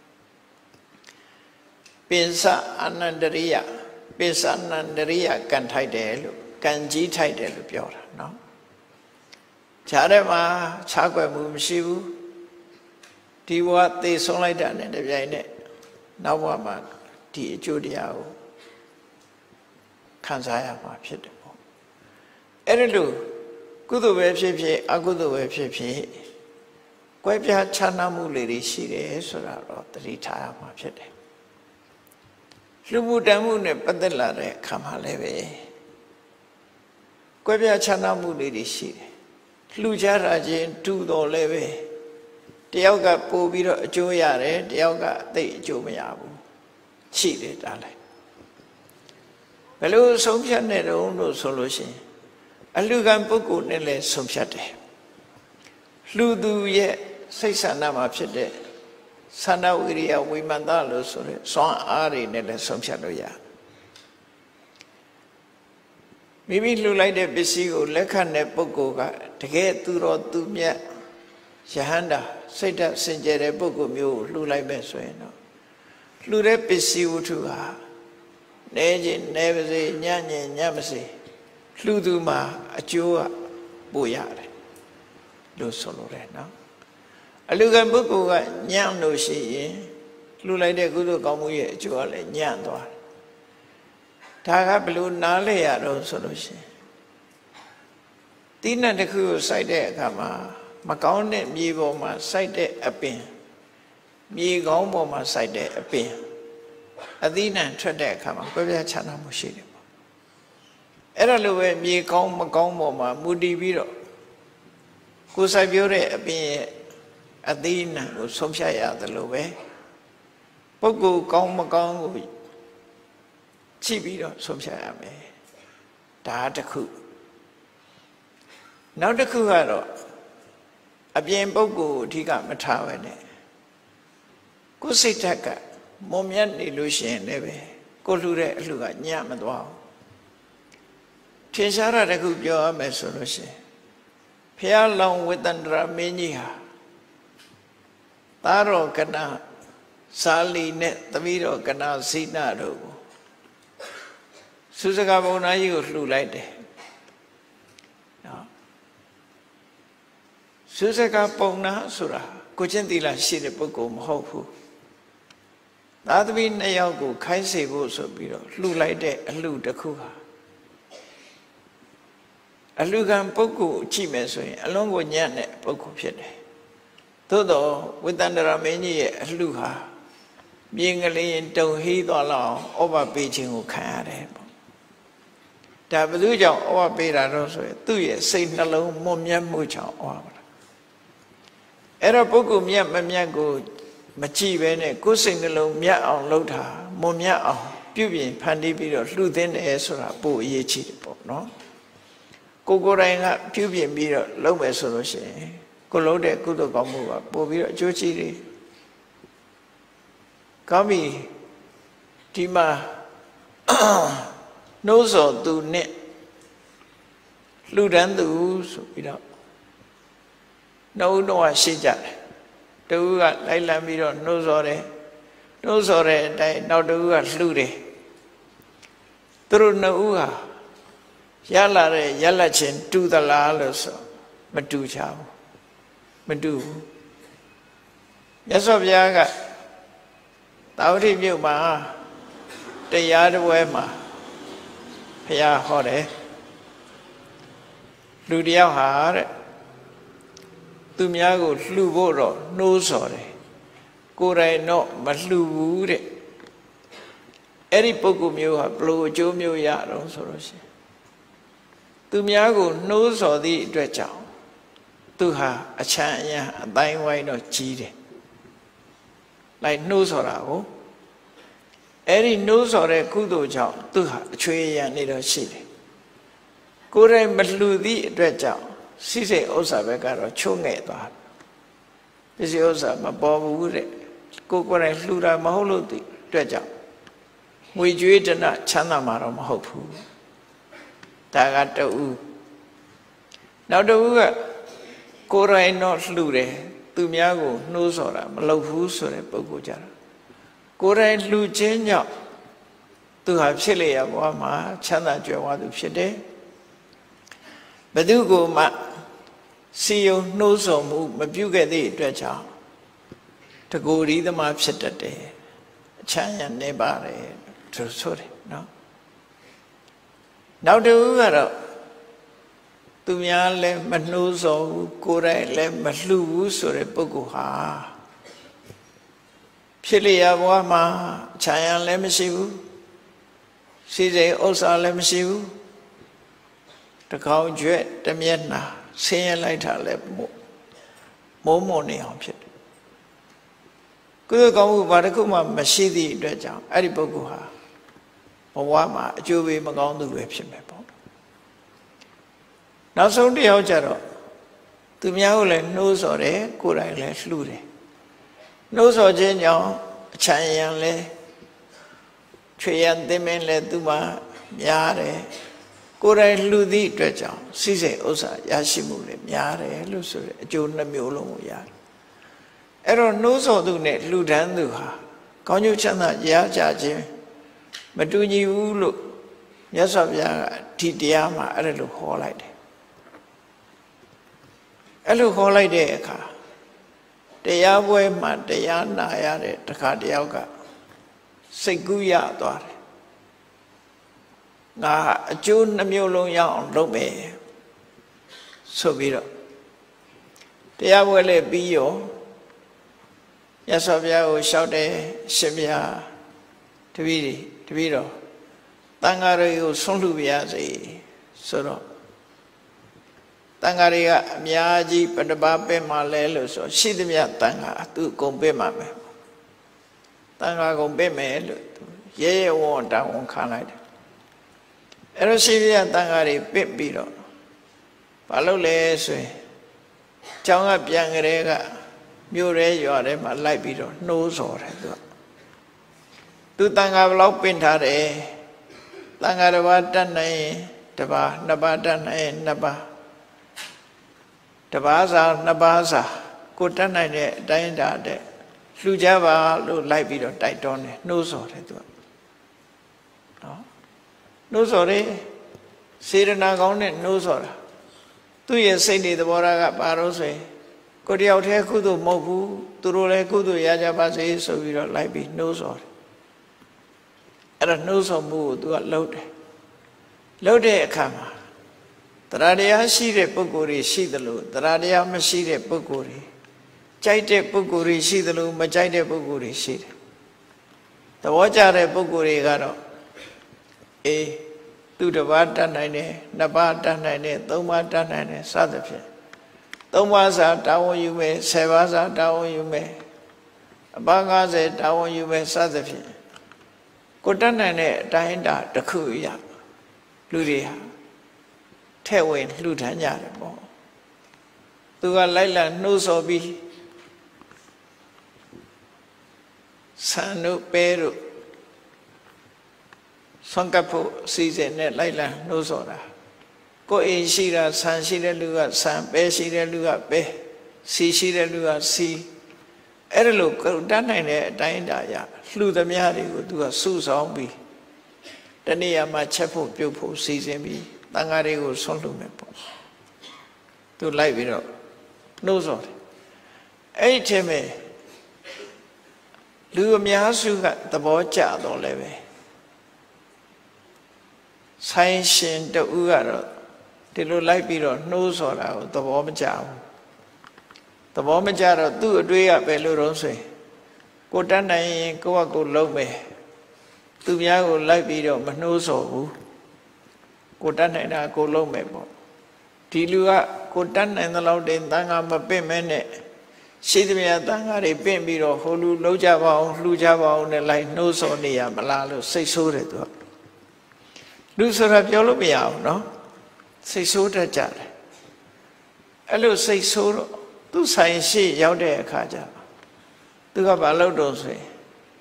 ပိစအနန္တရိယပိစအနန္တရိယကံထိုက်တယ်လို့ကံကြီးထိုက်တယ်လို့ပြောတာနော်ခြားတယ်မှာခြားကွယ်မှုမရှိဘူးဒီဘဝသေဆုံးလိုက်တာနဲ့တပြိုင်နက်နောက်ဘဝမှာဒီအကျိုးတရားကိုခံစားရမှာဖြစ်တယ်ပေါ့အဲ့ဒီလိုကုသိုလ်ပဲဖြစ်ဖြစ်အကုသိုလ်ပဲဖြစ်ဖြစ်ကွဲပြားခြားနားမှုတွေရှိတယ်ဆိုတာတော့သတိထားရမှာဖြစ်တယ်လူမှုတန်မှုနဲ့ပတ်သက်လာတဲ့အခါမှာလည်းပဲကွဲပြားခြားနားမှုတွေရှိတယ်လှူကြတာချင်းတူတော်လည်းပဲတယောက်ကပို့ပြီးတော့အကျိုးရတယ်တယောက်ကသိအကျိုးမရဘူးရှိတယ်ဒါလည်းဘယ်လိုဆုံးဖြတ်နေတုံးလို့ဆိုလို့ရှိရင်အလှခံပုဂ္ဂိုလ်နဲ့လည်းဆုံးဖြတ်တယ်လှူသူရဲ့စိတ်ဆန္ဒမှာဖြစ်တဲ့ဆန္ဒဝိရိယဝိမန္တလို့ဆိုရဲစွမ်းအားတွေနဲ့လည်းဆုံးဖြတ်လို့ရမိမိလှူလိုက်တဲ့ပစ္စည်းကိုလက်ခံတဲ့ပုဂ္ဂိုလ်ကတကယ်သူတော်သူမြတ်ယဟန္တာစိတ်ဓာတ်စင်ကြယ်တဲ့ပုဂ္ဂိုလ်မျိုးကိုလှူလိုက်မဲ့ဆိုရင်တော့လှူတဲ့ပစ္စည်းဝတ္ထုဟာနေခြင်းနေပါစေညံ့ခြင်းညံ့ပါစေလှူသူမှာအကျိုးကပိုရတယ်လို့ဆိုလိုတယ်နော်အလူကံပုဂ္ဂိုလ်ကညံ့လို့ရှိရင်လှူလိုက်တဲ့ကုသိုလ်ကောင်းမှုရဲ့အကျိုးကလည်းညံ့သွားတယ်ဒါကဘလို့နားလဲရတော့ဆိုလို့ရှိရင်တိနတ်တစ်ခုကိုစိုက်တဲ့အခါမှာမကောင်းတဲ့မြေပေါ်မှာစိုက်တဲ့အပင်မြေကောင်းပေါ်မှာစိုက်တဲ့အပင်အသီးနှံထွက်တဲ့အခါမှာကွဲပြားခြားနားမှုရှိတယ်ပေါ့အဲ့ဒါလိုပဲမြေကောင်းမကောင်းပေါ်မှာမူတည်ပြီးတော့ကိုယ်စိုက်ပျိုးတဲ့အပင်ရဲ့အသီးနှံကိုဆုံးဖြတ်ရတယ်လို့ပဲပုဂ္ဂိုလ်ကောင်းမကောင်းကိုကြည့်ပြီးတော့ဆုံးဖြတ်ရမယ်ဒါတစ်ခုနောက်တစ်ခုကတော့အပြင်ပုဂ္ဂိုလ်အဓိကမထားပဲနဲ့ကိုယ်စိတ်ဓာတ်ကမုံမြတ်နေလို့ရှိရင်လည်းပဲကိုလှူတဲ့အလှူကညံ့မသွားဘူးထင်ရှားတာတစ်ခုပြောရမယ်ဆိုလို့ရှိရင်ဖျားလောင်ဝေတန္တရာမင်းကြီးဟာသားတော်ကနာစာလီနဲ့သမီးတော်ကနာစိနာတို့ကိုသုစကဘုံသားကြီးကိုလှူလိုက်တယ်နော်သုစကဘုံသားဆိုတာကိုချင်းသီလရှိတဲ့ပုဂ္ဂိုလ်မဟုတ်ဘူးသားသမီးနှစ်ယောက်ကိုခိုင်းစေဖို့ဆိုပြီးတော့လှူလိုက်တဲ့အလှူတစ်ခုဟာအလှူခံပုဂ္ဂိုလ်ကြည့်မယ်ဆိုရင်အလုံးကိုညံ့တဲ့ပုဂ္ဂိုလ်ဖြစ်တယ်သို့တော့ဝိတန္တရာမင်းကြီးရဲ့အလှူဟာမြင်းကလေးတုံဟီးသွားလောက်ဩဘပေးခြင်းကိုခံရတယ်ပေါ့ဒါဘယ်သူကြောင့်ဩဘပေးတာတော့ဆိုရင်သူ့ရဲ့စိတ်နှလုံးမွန်မြတ်မှုကြောင့်ဩဘတာအဲ့တော့ပုဂ္ဂိုလ်မြတ်မမြတ်ကိုမကြည့်ပဲနဲ့ကိုယ်စိတ်နှလုံးမြတ်အောင်လုပ်တာမွန်မြတ်အောင်ပြုပြင်ဖန်တီးပြီးတော့လှူသင်းတယ်ဆိုတာပို့အရေးကြီးတယ်ပေါ့နော်ကိုယ်တိုင်ကပြုပြင်ပြီးတော့လုပ်မယ်ဆိုလို့ရှိရင်ကိုလုပ်တဲ့ကုသိုလ်ကောင်းမှုကပို့ပြီးတော့အကျိုးရှိတယ်ကောင်းပြီဒီမှာနှိုးဆော်သူနဲ့လှူဒန်းသူဆိုပြီးတော့နှုတ်တော့ရှိကြတယ်တူကလိုက်လံပြီးတော့နှိုးဆော်တယ်နှိုးဆော်တဲ့အတိုင်းနောက်တူကလှူတယ်သူတို့နှစ်ဦးဟာရလာတဲ့ရလက်ချင်းတူသလားလို့ဆိုမတူချဘူးမတူဘူးမြတ်စွာဘုရားကသာဝတိမြို့မှာတရားတော်ပွဲမှာဘုရားဟောတယ်လူတယောက်ဟာတဲ့သူများကိုလှူဖို့တော့နှိုးဆော်တယ်ကိုယ်တိုင်တော့မလှူဘူးတဲ့အဲ့ဒီပုဂ္ဂိုလ်မျိုးဟာဘလို့အကျိုးမျိုးရတော့ဆိုလို့ရှိရင်သူများကိုနှိုးဆော်သည့်အတွက်ကြောင့်သူဟာအချမ်းအယံအတိုင်းဝိုင်းတော့ကြီးတယ်လိုက်နှိုးဆော်တာကိုအဲ့ဒီနှိုးဆော်တဲ့ကုသိုလ်ကြောင့်သူဟာအချွေရံနေတော့ရှိတယ်ကိုယ်တိုင်မလှူသည့်အတွက်ကြောင့်စိစိတ်ဥစ္စာဘက်ကတော့ချုံငဲ့သွားပစ္စည်းဥစ္စာမပေါ်ဘူးတဲ့ကိုယ်တိုင်လှူတာမဟုတ်လို့ဒီအတွက်ကြောင့်ငွေကြွေးတနချမ်းသာမှာတော့မဟုတ်ဘူးဒါကတူနောက်တူကကိုယ်တိုင်တော့လှူတယ်သူများကိုနှိုးဆော်တာမလုပ်ဘူးဆိုတဲ့ပုဂ္ဂိုလ်ကြတာကိုယ်တိုင်လှူခြင်းကြောင့်သူဟာဖြစ်လေရဘဝမှာချမ်းသာကြွယ်ဝသူဖြစ်တယ်ဘယ်သူကိုမှစီယုံနှိုးဆော်မှုမပြုခဲ့သည့်အတွက်ကြောင့်တကူရီသမားဖြစ်တတ်တယ်အချမ်းရနေပါတယ်သူဆိုတယ်နော်နောက်တစ်ခုကတော့သူများလည်းမနှိုးဆော်ဘူးကိုယ်တိုင်လည်းမလှူဘူးဆိုတဲ့ပုဂ္ဂိုလ်ဟာဖြစ်လျာဘဝမှာခြံရံလည်းမရှိဘူးစီစိန်ဥစ္စာလည်းမရှိဘူးတကောင်းကျွဲ့တမျက်နှာဆင်းရဲလိုက်တာလည်းမိုးမွန်နေအောင်ဖြစ်တယ်ကုသိုလ်ကောင်းမှုဘာတစ်ခုမှမရှိသည့်အတွက်ကြောင့်အဲ့ဒီပုဂ္ဂိုလ်ဟာဘဝမှာအကျိုးပေးမကောင်းသူပဲဖြစ်မယ်ပေါ့နောက်ဆုံးတစ်ယောက်ကြတော့သူများကိုလည်းနှိုးဆော်တယ်ကိုယ်တိုင်လည်းလှူတယ်နှိုးဆော်ခြင်းကြောင့်အချမ်းရံလဲချွေရန်သိမင်းလဲသူမှများတယ်ကိုယ်တိုင်လှူသည့်အတွက်ကြောင့်စိစိတ်ဥစ္စာရရှိမှုလည်းများတယ်လို့ဆိုရအကျိုးနှမျိုးလုံးကိုရတယ်အဲ့တော့နှိုးဆော်သူနဲ့လှူဒန်းသူဟာကောင်းကျိုးချမ်းသာရကြခြင်းမတူညီဘူးလို့မြတ်စွာဘုရားကဒီတရားမှာအဲ့လိုဟောလိုက်တယ်အဲ့လိုဟောလိုက်တဲ့အခါတရားပွဲမှာတရားနာရတဲ့တခါတယောက်ကစိတ်ကူးရသွားတယ် ngà chú năm nhiêu luôn nhau lúc mẹ số bị đó thì áo quê lệ bị yếu nhà sau bây sau đây xem nhà thì bị đó tăng ở đây sống lưu bia gì số đó tăng ở đây nhà gì bắt ba bên mà lẽ rồi số xí thì nhà tăng ở tu công bên mà mẹ tăng ở công bên mẹ rồi dễ uống đau uống khá lại đấy rồi xí bia tăng ở đây bên bị đó bà lâu lẽ rồi trong cái biển cái đấy cả nhiều đấy giờ đấy mà lại bị đó nô rồi đấy tu tăng ở lâu bên thà đấy tăng ở đó đan này đaba đan này đaba sa cô đan này đấy đánh đá đấy lưu gia bà lưu lại bị đó đại đòn này nô rồi đấy đó nô rồi đấy xí ra con này nô rồi tu ye sinh đi đó ra cả bà rồi rồi có điều thế cứ tu mộc phú tu rồi lấy cứ tu ya cha bà sĩ so bị đó lại bị nô rồiအဲ့ဒါနှိုးဆော်မှုကိုသူကလှုပ်တဲ့အခါမှာတရားတရားရှိတဲ့ပုဂ္ဂိုလ်တွေရှိသလိုတရားတရားမရှိတဲ့ပုဂ္ဂိုလ်တွေကြိုက်တဲ့ပုဂ္ဂိုလ်တွေရှိသလိုမကြိုက်တဲ့ပုဂ္ဂိုလ်တွေရှိတယ်သဘောကျတဲ့ပုဂ္ဂိုလ်တွေကတော့အေးသူတစ်ပါးတတ်နိုင်တယ်နှစ်ပါးတတ်နိုင်တယ်သုံးပါးတတ်နိုင်တယ်စသဖြင့်သုံးပါးစာတာဝန်ယူမယ်10ပါးစာတာဝန်ယူမယ်အပါး90တာဝန်ယူမယ်စသဖြင့်ကိုတတ်နိုင်တဲ့အတိုင်းအတာတစ်ခုရလူတွေဟာထဲ့ဝင်လှူဒန်းကြတယ်ပေါ့သူကလိုက်လာနှိုးဆော်ပြီးဆန်တို့ပဲတို့ဆွမ်းကပ်ဖို့စီစဉ်နဲ့လိုက်လာနှိုးဆော်တာကိုအိမ်ရှိတာဆန်ရှိတဲ့လူကဆန်ပဲရှိတဲ့လူကပဲစီရှိတဲ့လူကစီအဲ့ဒါလို့တတ်နိုင်တဲ့အတိုင်းအတာရလှူသမျှတွေကိုသူကစုဆောင်ပြီးတနေ့ရမှာချက်ဖို့ပြုတ်ဖို့စီစဉ်ပြီးတန်ဃာတွေကိုဆွန့်လှူမယ်ပေါ့သူလိုက်ပြီးတော့နှိုးဆော်တယ်အဲ့ဒီထဲမှာလူအများစုကသဘောကျတော့လည်းပဲဆိုင်ရှင်တူကတော့ဒီလိုလိုက်ပြီးတော့နှိုးဆော်တာကိုသဘောမကျဘူးသဘောမကျတော့သူ့အတွေ့အပဲလို့တော့ဆိုရင်ကိုတတ်နိုင်ရင်ကိုယ့်ကကိုလုံးမယ်သူများကိုလိုက်ပြီးတော့မနှိုးဆော်ဘူးကိုတတ်နိုင်တာကိုလုံးမယ်ပေါ့ဒီလူကကိုတတ်နိုင်တဲ့လောက်တင်တန်ခါမပင့်မဲနဲ့ရှိသမျှတန်ခါတွေပင့်ပြီးတော့ဟိုလူလုံးကြပါအောင်လှူကြပါအောင်နဲ့လိုက်နှိုးဆော်နေရမလားလို့စိတ်ဆိုးတယ်သူကလူဆိုတာပြောလို့မရဘူးနော်စိတ်ဆိုးတတ်ကြတယ်အဲ့လိုစိတ်ဆိုးတော့သူဆိုင်ရှိရောက်တဲ့အခါကျသူကဘာလုပ်တော့ဆိုရင်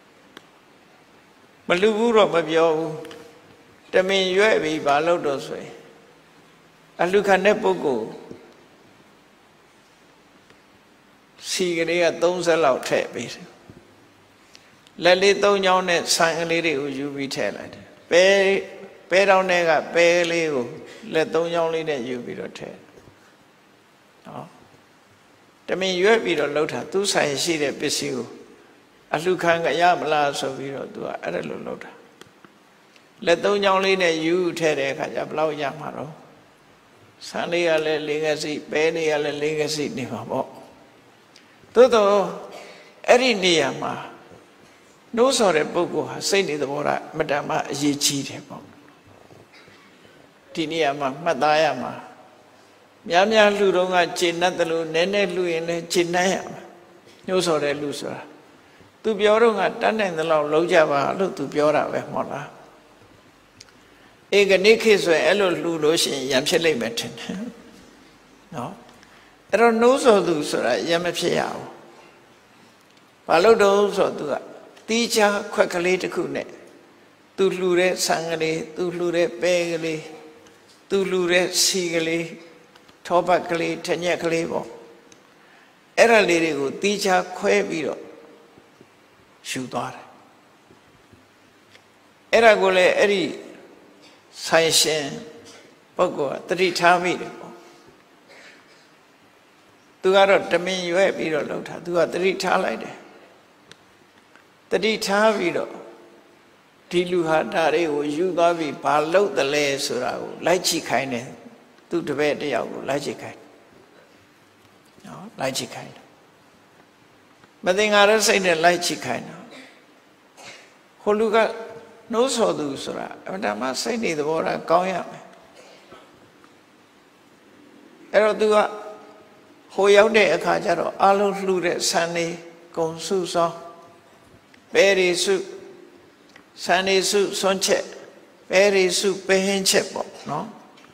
မလူဘူးတော့မပြောဘူးတမင်ရွဲ့ပြီးဘာလုပ်တော့ဆိုရင်အလူခံတဲ့ပုဂ္ဂိုလ်စီကလေးက30လောက်ထည့်ပေးတယ်လက်လေး3ချောင်းနဲ့ဆန်ကလေးတွေကိုယူပြီးထည့်လိုက်တယ်ပဲတောင်းတဲ့ကပဲလေးကိုလက်3ချောင်းလေးနဲ့ယူပြီးတော့ထည့်နော်တမင်ရွက်ပြီးတော့လှုပ်တာသူဆိုင်ရှိတဲ့ပစ္စည်းကိုအလှခံရမလားဆိုပြီးတော့သူကအဲ့ဒါလိုလှုပ်တာလက်3ချောင်းလေးနဲ့ယူထည့်တဲ့အခါကျဘယ်လောက်ရမှာတော့ဆန်လေးကလည်း၄ငစိပဲလေးကလည်း၄ငစိနေမှာပေါ့သို့တော့အဲ့ဒီနေရာမှာနှိုးဆော်တဲ့ပုဂ္ဂိုလ်ဟာစိတ်နေသဘောထားအမတ္တမအရေးကြီးတယ်ပေါ့ဒီနေရာမှာမှတ်သားရမှာများများလူတော့ကခြေနှက်တယ်လို့နည်းနည်းလူရင်လည်းခြေနှက်ရမှာနှိုးဆော်တဲ့လူဆိုတာသူပြောတော့ကတတ်နိုင်သလောက်လုံးကြပါလို့သူပြောတာပဲမဟုတ်လားဧကနိခေဆိုရင်အဲ့လိုလှူလို့ရှိရင်ရံဖြစ်လိမ့်မယ်ထင်တယ်နော်အဲ့တော့နှိုးဆော်သူဆိုတာရံမဖြစ်ရဘူးဘာလို့တော့ဆိုသူကတီးခြားခွက်ကလေးတစ်ခုနဲ့သူလှူတဲ့ဆံကလေးသူလှူတဲ့ပဲကလေးသူလှူတဲ့စီကလေးထောပတ်ကလေးထညက်ကလေးပေါ့အဲ့ဒါလေးတွေကိုတီးခြားခွဲပြီးတော့ယူသွားတယ်အဲ့ဒါကိုလည်းအဲ့ဒီဆိုင်ရှင်ပုဂ္ဂိုလ်ကတတိထားမိတယ်ပေါ့သူကတော့တမင်ရွဲ့ပြီးတော့လှုပ်တာသူကတတိထားလိုက်တယ်တတိထားပြီးတော့ဒဒီလူဟာဒါတွေကိုယူသွားပြီးဘာလုပ်တယ်လဲဆိုတာကိုလိုက်ကြည့်ခိုင်းတယ်သူတပည့်တယောက်ကိုလိုက်ကြည့်ခိုင်းနော်လိုက်ကြည့်ခိုင်းတယ်မသင်္ကာရစိတ်နဲ့လိုက်ကြည့်ခိုင်းတာဟိုလူကနှိုးဆော်သူဆိုတာအမှန်တမ်းစိတ်နေသဘောထားကောင်းရမယ်အဲ့တော့သူကဟိုရောက်တဲ့အခါကျတော့အလုံးလှူတဲ့ဆန်နေကုံစုစောပဲရီစုဆန်နေစုစွန့်ချက်ပဲရီစုပဲဟင်းချက်ပေါ့နော်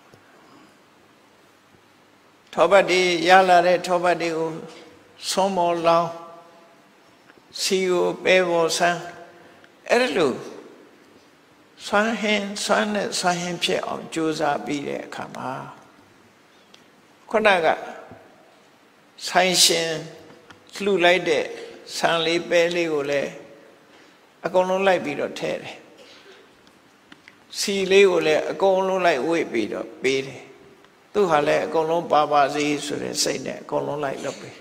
ထောပတ်ဒီရလာတဲ့ထောပတ်ဒီကိုဆွမ်းမော်လောင်းစီကိုပဲပေါ်ဆန်းအဲ့လိုဆွမ်းဟင်းဖြစ်အောင်ကြိုးစားပြီးတဲ့အခါမှာခုနကဆိုင်ရှင်လှူလိုက်တဲ့ဆန်လေးပဲလေးကိုလည်းအကုန်လုံးလိုက်ပြီးတော့ထဲတယ်စီလေးကိုလည်းအကုန်လုံးလိုက်ဝေ့ပြီးတော့ပေးတယ်သူဟာလည်းအကုန်လုံးပါစေဆိုတဲ့စိတ်နဲ့အကုန်လုံးလိုက်လုပ်ပေး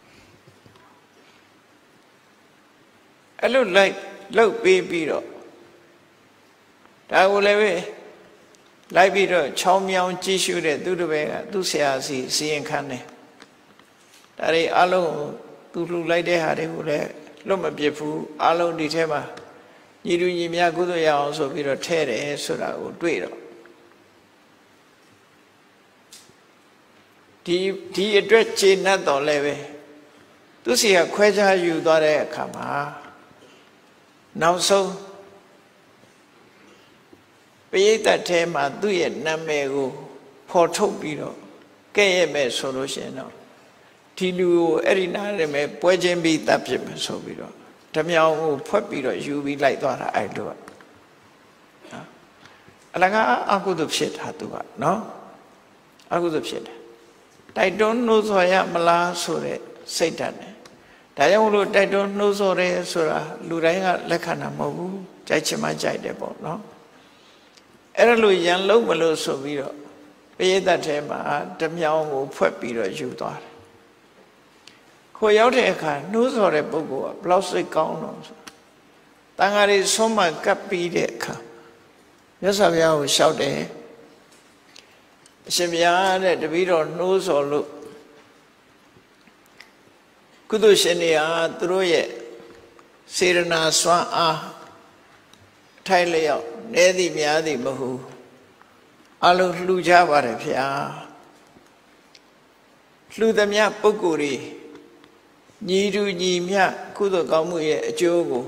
အဲ့လိုလိုက်လုပ်ပေးပြီးတော့ဒါကိုလည်းပဲလိုက်ပြီးတော့ချောင်းမြောင်းကြည့်ရှုတဲ့သူတပည့်ကသူ့ဆရာစီစီရင်ခံတယ်ဒါတွေအလုံးသူလှူလိုက်တဲ့ဟာတွေကိုလည်းလွတ်မပြစ်ဘူးအလုံးဒီထဲမှာညီလူညီမြကုသိုလ်ရအောင်ဆိုပြီးတော့ထဲတယ်ဆိုတာကိုတွေ့တော့ဒီအတွက်ခြေနှက်တော်လည်းပဲသူစီကခွဲခြားယူသွားတဲ့အခါမှာနောက်ဆုံးပရိသတ်ထဲမှာသူ့ရဲ့နာမည်ကိုဖော်ထုတ်ပြီးတော့ကဲ့ရဲ့မဲ့ဆိုလို့ရှိရင်တော့ဒီလူကိုအဲ့ဒီနားထဲမှာပွဲချင်းပြီးတတ်ဖြစ်မယ်ဆိုပြီးတော့ဓမြောင်ကိုဖွက်ပြီးတော့ယူပြီးလိုက်သွားတာအဲ့လိုကနော်အလကားအကုသိုလ်ဖြစ်တာသူကနော်အကုသိုလ်ဖြစ်တယ်တိုက်တွန်းနှိုးဆော်ရမလားဆိုတဲ့စိတ်ဓာတ်နဲ့ဒါကြောင့်မလို့တိုက်တွန်းနှိုးဆော်တယ်ဆိုတာလူတိုင်းကလက်ခံတာမဟုတ်ဘူးကြိုက်ချင်မှကြိုက်တယ်ပေါ့နော်အဲ့ဒါလိုရန်လုံးမလို့ဆိုပြီးတော့ပရိသတ်ထဲမှာဓမြောင်ကိုဖွက်ပြီးတော့ယူသွားတယ်ခိုးရောက်တဲ့အခါနှိုးဆော်တဲ့ပုဂ္ဂိုလ်ကဘလောက်စိတ်ကောင်းတော့ဆိုတန်ဃာတွေဆုံးမကပ်ပြီးတဲ့အခါမြတ်စွာဘုရားကိုလျှောက်တယ်အရှင်ဘုရားတဲ့တပည့်တော်နှိုးဆော်လို့ကုသိုလ်ရှင်တွေဟာသူတို့ရဲ့စေရနာစွမ်းအားထိုက်လျောက်နေသည်များသည်မဟုတ်အလုံးလှူကြပါတယ်ဗျာလှူသမျှပုဂ္ဂိုလ်တွေညီတူညီမျှကုသိုလ်ကောင်းမှုရဲ့အကျိုးကို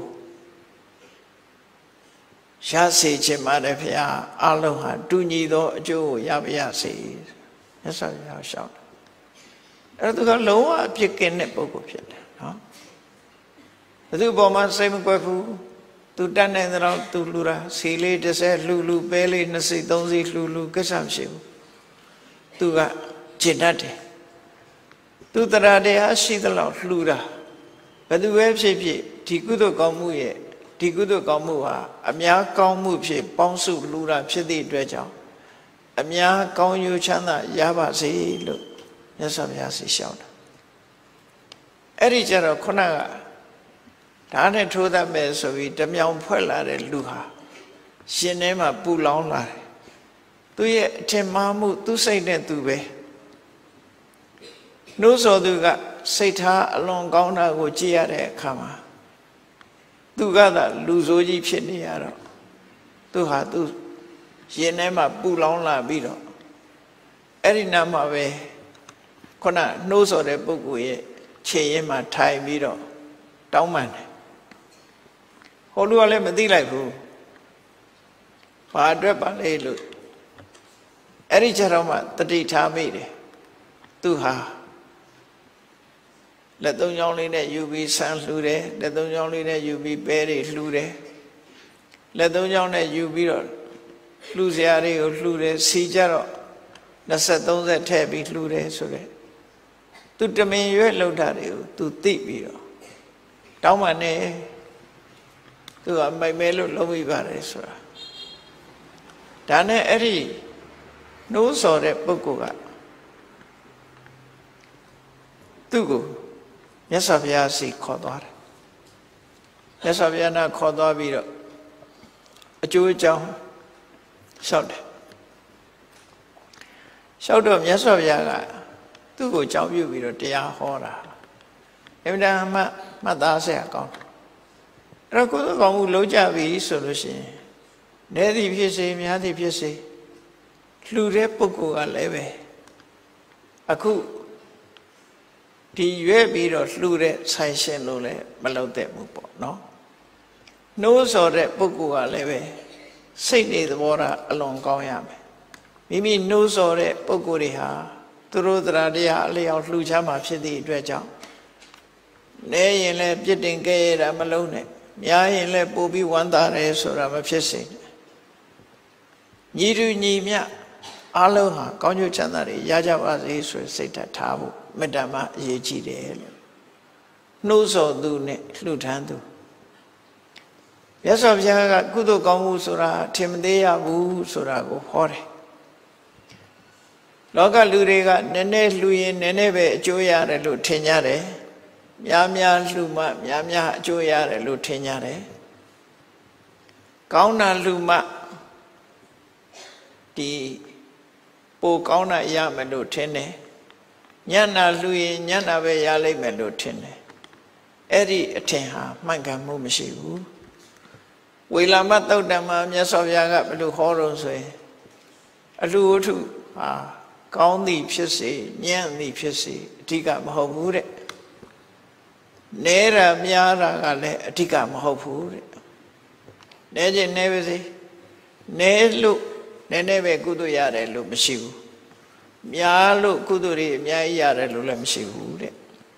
ရစေခြင်းပါတယ်ဗျာအလုံးဟာတူညီသောအကျိုးကိုရပါရစေမြတ်စွာဘုရားရှောက်အဲ့တော့သူကလုံးဝအပြစ်ကင်းတဲ့ပုဂ္ဂိုလ်ဖြစ်တယ်နော်ဘယ်သူပေါ်မှာစိတ်မကွက်ဘူးသူတတ်နိုင်တဲ့တော့သူလှူတာစီလေး30လှူပဲလေး20 30လှူကိစ္စမရှိဘူးသူကကျင့်တတ်တယ်သူတရားတရားရှိသလောက်လှူတာဘယ်သူပဲဖြစ်ဖြစ်ဒီကုသိုလ်ကောင်းမှုရဲ့ဒီကုသိုလ်ကောင်းမှုဟာအများကောင်းမှုဖြစ်ပေါင်းစုလှူတာဖြစ်သည့်အတွက်ကြောင့်အများကောင်းကျိုးချမ်းသာရပါစေလို့မြတ်စွာဘုရားဆီလျှောက်တာအဲ့ဒီကျတော့ခုနကဓာတ်နဲ့ထိုးတတ်မယ်ဆိုပြီးဓမြောင်ဖွဲ့လာတဲ့လူဟာရှင်ထဲမှာပူလောင်လာတယ်သူရဲ့အထင်မှားမှုသူစိတ်နဲ့သူပဲနှိုးဆော်သူကစိတ်ထားအလွန်ကောင်းတာကိုကြည့်ရတဲ့အခါမှာသူကသာလူဆိုးကြီးဖြစ်နေရတော့သူဟာသူရင်ထဲမှာပူလောင်လာပြီးတော့အဲ့ဒီနားမှာပဲခုနနှိုးဆော်တဲ့ပုဂ္ဂိုလ်ရဲ့ခြေရင်းမှာထိုင်ပြီးတော့တောင်းပန်တယ်ဟိုလူကလည်းမသိလိုက်ဘူးဘာအတွက်ပါလဲလို့အဲ့ဒီကျတော့မှတတိထားမိတယ်သူဟာလက်သုံးချောင်းလေးနဲ့ယူပြီးဆန်းလှူတယ်လက်သုံးချောင်းလေးနဲ့ယူပြီးပဲတွေလှူတယ်လက်သုံးချောင်းနဲ့ယူပြီးတော့လှူစရာတွေကိုလှူတယ်စီကြတော့20 30ထည့်ပြီးလှူတယ်ဆိုတဲ့သူတမင်ရွက်လောက်တာတွေကိုသူသိပြီးတော့တောင်းပန်နေသူကမိုက်မဲလို့လုံးမိပါတယ်ဆိုတာဒါနဲ့အဲ့ဒီနှိုးဆော်တဲ့ပုဂ္ဂိုလ်ကသူ့ကိုမြတ်စွာဘုရားစီခေါ်သွားတယ်မြတ်စွာဘုရားနာခေါ်သွားပြီးတော့အကျိုးအကြောင်းလျှောက်တယ်လျှောက်တော့မြတ်စွာဘုရားကသူ့ကိုကြောင်းပြုပြီးတော့တရားဟောတာအမှန်တမ်းမှတ်သားစရာကောင်းတယ်အဲ့တော့ကုသိုလ်ကောင်းမှုလုပ်ကြပြီဆိုလို့ရှိရင်နည်းသည်ဖြစ်စေများသည်ဖြစ်စေလှူတဲ့ပုဂ္ဂိုလ်ကလည်းပဲအခုဒီရွဲ့ပြီးတော့လှူတဲ့ဆိုင်ရှင်လို့လည်းမလုပ်တတ်ဘူးပေါ့နော်နှိုးဆော်တဲ့ပုဂ္ဂိုလ်ကလည်းပဲစိတ်နေသဘောထားအလွန်ကောင်းရမယ်မိမိနှိုးဆော်တဲ့ပုဂ္ဂိုလ်တွေဟာသူတို့တရားတရားအလျောက်လှူချမှာဖြစ်သည့်အတွက်ကြောင့်နေရင်လည်းပြစ်တင်ခဲ့ရတာမလုံးနဲ့များရင်လည်းပို့ပြီးဝမ်းသာတယ်ဆိုတာမဖြစ်စေနဲ့ညီတူညီမျှအားလုံးဟာကောင်းကျိုးချမ်းသာတွေရကြပါစေဆိုစိတ်ဓာတ်ထားဖို့မေတ္တာမှအရေးကြီးတယ်လို့နှိုးဆော်သူနဲ့လှူဒန်းသူမြတ်စွာဘုရားကကုသိုလ်ကောင်းမှုဆိုတာထင်မသေးရဘူးဆိုတာကိုဟောတယ်လောကလူတွေကနည်းနည်းလှူရင်နည်းနည်းပဲအကျိုးရတယ်လို့ထင်ကြတယ်များများလှူမှများများအကျိုးရတယ်လို့ထင်ကြတယ်ကောင်းတာလှူမှဒီပိုကောင်းတာရမယ်လို့ထင်တယ်ညံ့တာလှူရင်ညံ့တာပဲရလိမ့်မယ်လို့ထင်တယ်အဲ့ဒီအထင်ဟာမှန်ကန်မှုမရှိဘူးဝေလာမသုတ်တံမှာမြတ်စွာဘုရားကဘယ်လိုဟောတော့ဆိုရင်အလှူဝတ္ထုဟာကောင်းသည်ဖြစ်စေညံ့သည်ဖြစ်စေအဓိကမဟုတ်ဘူးတဲ့နဲတာများတာကလည်းအဓိကမဟုတ်ဘူးတဲ့နဲခြင်းနဲပါစေနဲလို့နည်းနည်းပဲကုသိုလ်ရတယ်လို့မရှိဘူးများလို့ကုသိုလ်တွေအများကြီးရတယ်လို့လည်းမရှိဘူးတဲ့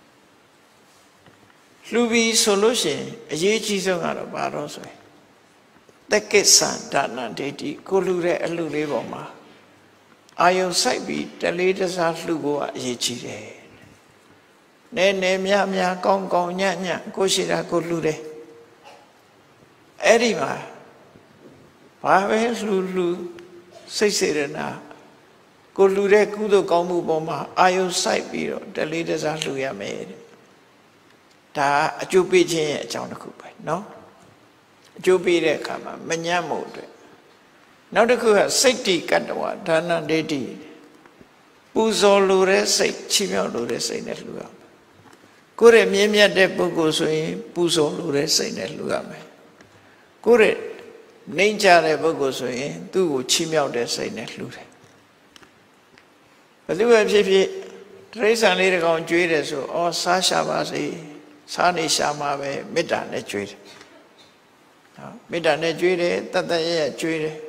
လှူပြီးဆိုလို့ရှိရင်အရေးကြီးဆုံးကတော့ဘာတော့ဆိုရင်တက္ကိသဒါနဒိဋ္ဌိကိုလှူတဲ့အလှူလေးပေါ်မှာအာယုံစိုက်ပြီးတလေးတစားလှူဖို့အရေးကြီးတယ်နည်းနည်းများများကောင်းကောင်းညံ့ညံ့ကိုရှိတာကိုလှူတယ်အဲ့ဒီမှာဘာပဲလှူလှူစိတ်စေရနာကိုလှူတဲ့ကုသိုလ်ကောင်းမှုပေါ်မှာအာယုံစိုက်ပြီးတော့တလေးတစားလှူရမယ်တဲ့ဒါအကျိုးပေးခြင်းရဲ့အကြောင်းတစ်ခုပဲเนาะအကျိုးပေးတဲ့အခါမှာမညံ့မှုအတွက်နောက်တစ်ခုကစိတ်တိကတ္တဝဒါနဒိဋ္ဌိပူဇော်လိုတဲ့စိတ်ချီးမြှောက်လိုတဲ့စိတ်နဲ့လှူရမယ်ကိုယ့်ရဲ့မြင့်မြတ်တဲ့ပုဂ္ဂိုလ်ဆိုရင်ပူဇော်လိုတဲ့စိတ်နဲ့လှူရမယ်ကိုယ့်ရဲ့နှိမ့်ချတဲ့ပုဂ္ဂိုလ်ဆိုရင်သူ့ကိုချီးမြှောက်တဲ့စိတ်နဲ့လှူတယ်ဘယ်သူပဲဖြစ်ဖြစ်တိရစ္ဆာန်လေးတစ်ကောင်ကြွေးတယ်ဆိုအော်စားရှာပါစေစားနေရှာမှာပဲမေတ္တာနဲ့ကြွေးတယ်နော်မေတ္တာနဲ့ကြွေးတယ်တတ်တရရကြွေးတယ်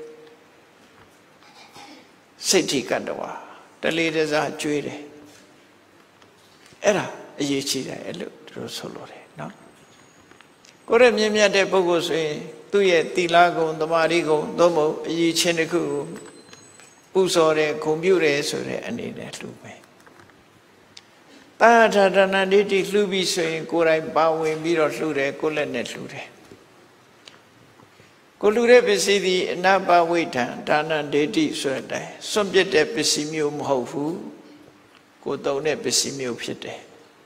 စိတ်ထိကတ္တဝါတလေးတစားကြွေးတယ်အဲ့ဒါအရေးကြီးတယ်အဲ့လိုသူတို့ဆိုလို့တယ်နော်ကိုယ့်ရဲ့မြင့်မြတ်တဲ့ပုဂ္ဂိုလ်ဆိုရင်သူ့ရဲ့သီလဂုဏ်သမာဓိဂုဏ်သို့မဟုတ်အရေးချင်းတစ်ခုကိုပူဇော်တယ်ဂုဏ်ပြုတယ်ဆိုတဲ့အနေနဲ့လှူမယ်တာထာဒနာဒိဋ္ဌိလှူပြီးဆိုရင်ကိုယ်တိုင်ပါဝင်ပြီးတော့လှူတယ်ကိုယ်လက်နဲ့လှူတယ်ကိုလှူတဲ့ပစ္စည်းသည်အနပဝိထံဒါနဒိဋ္ဌိဆိုတဲ့အတိုင်းစွန့်ပစ်တဲ့ပစ္စည်းမျိုးမဟုတ်ဘူးကိုသုံးတဲ့ပစ္စည်းမျိုးဖြစ်တယ်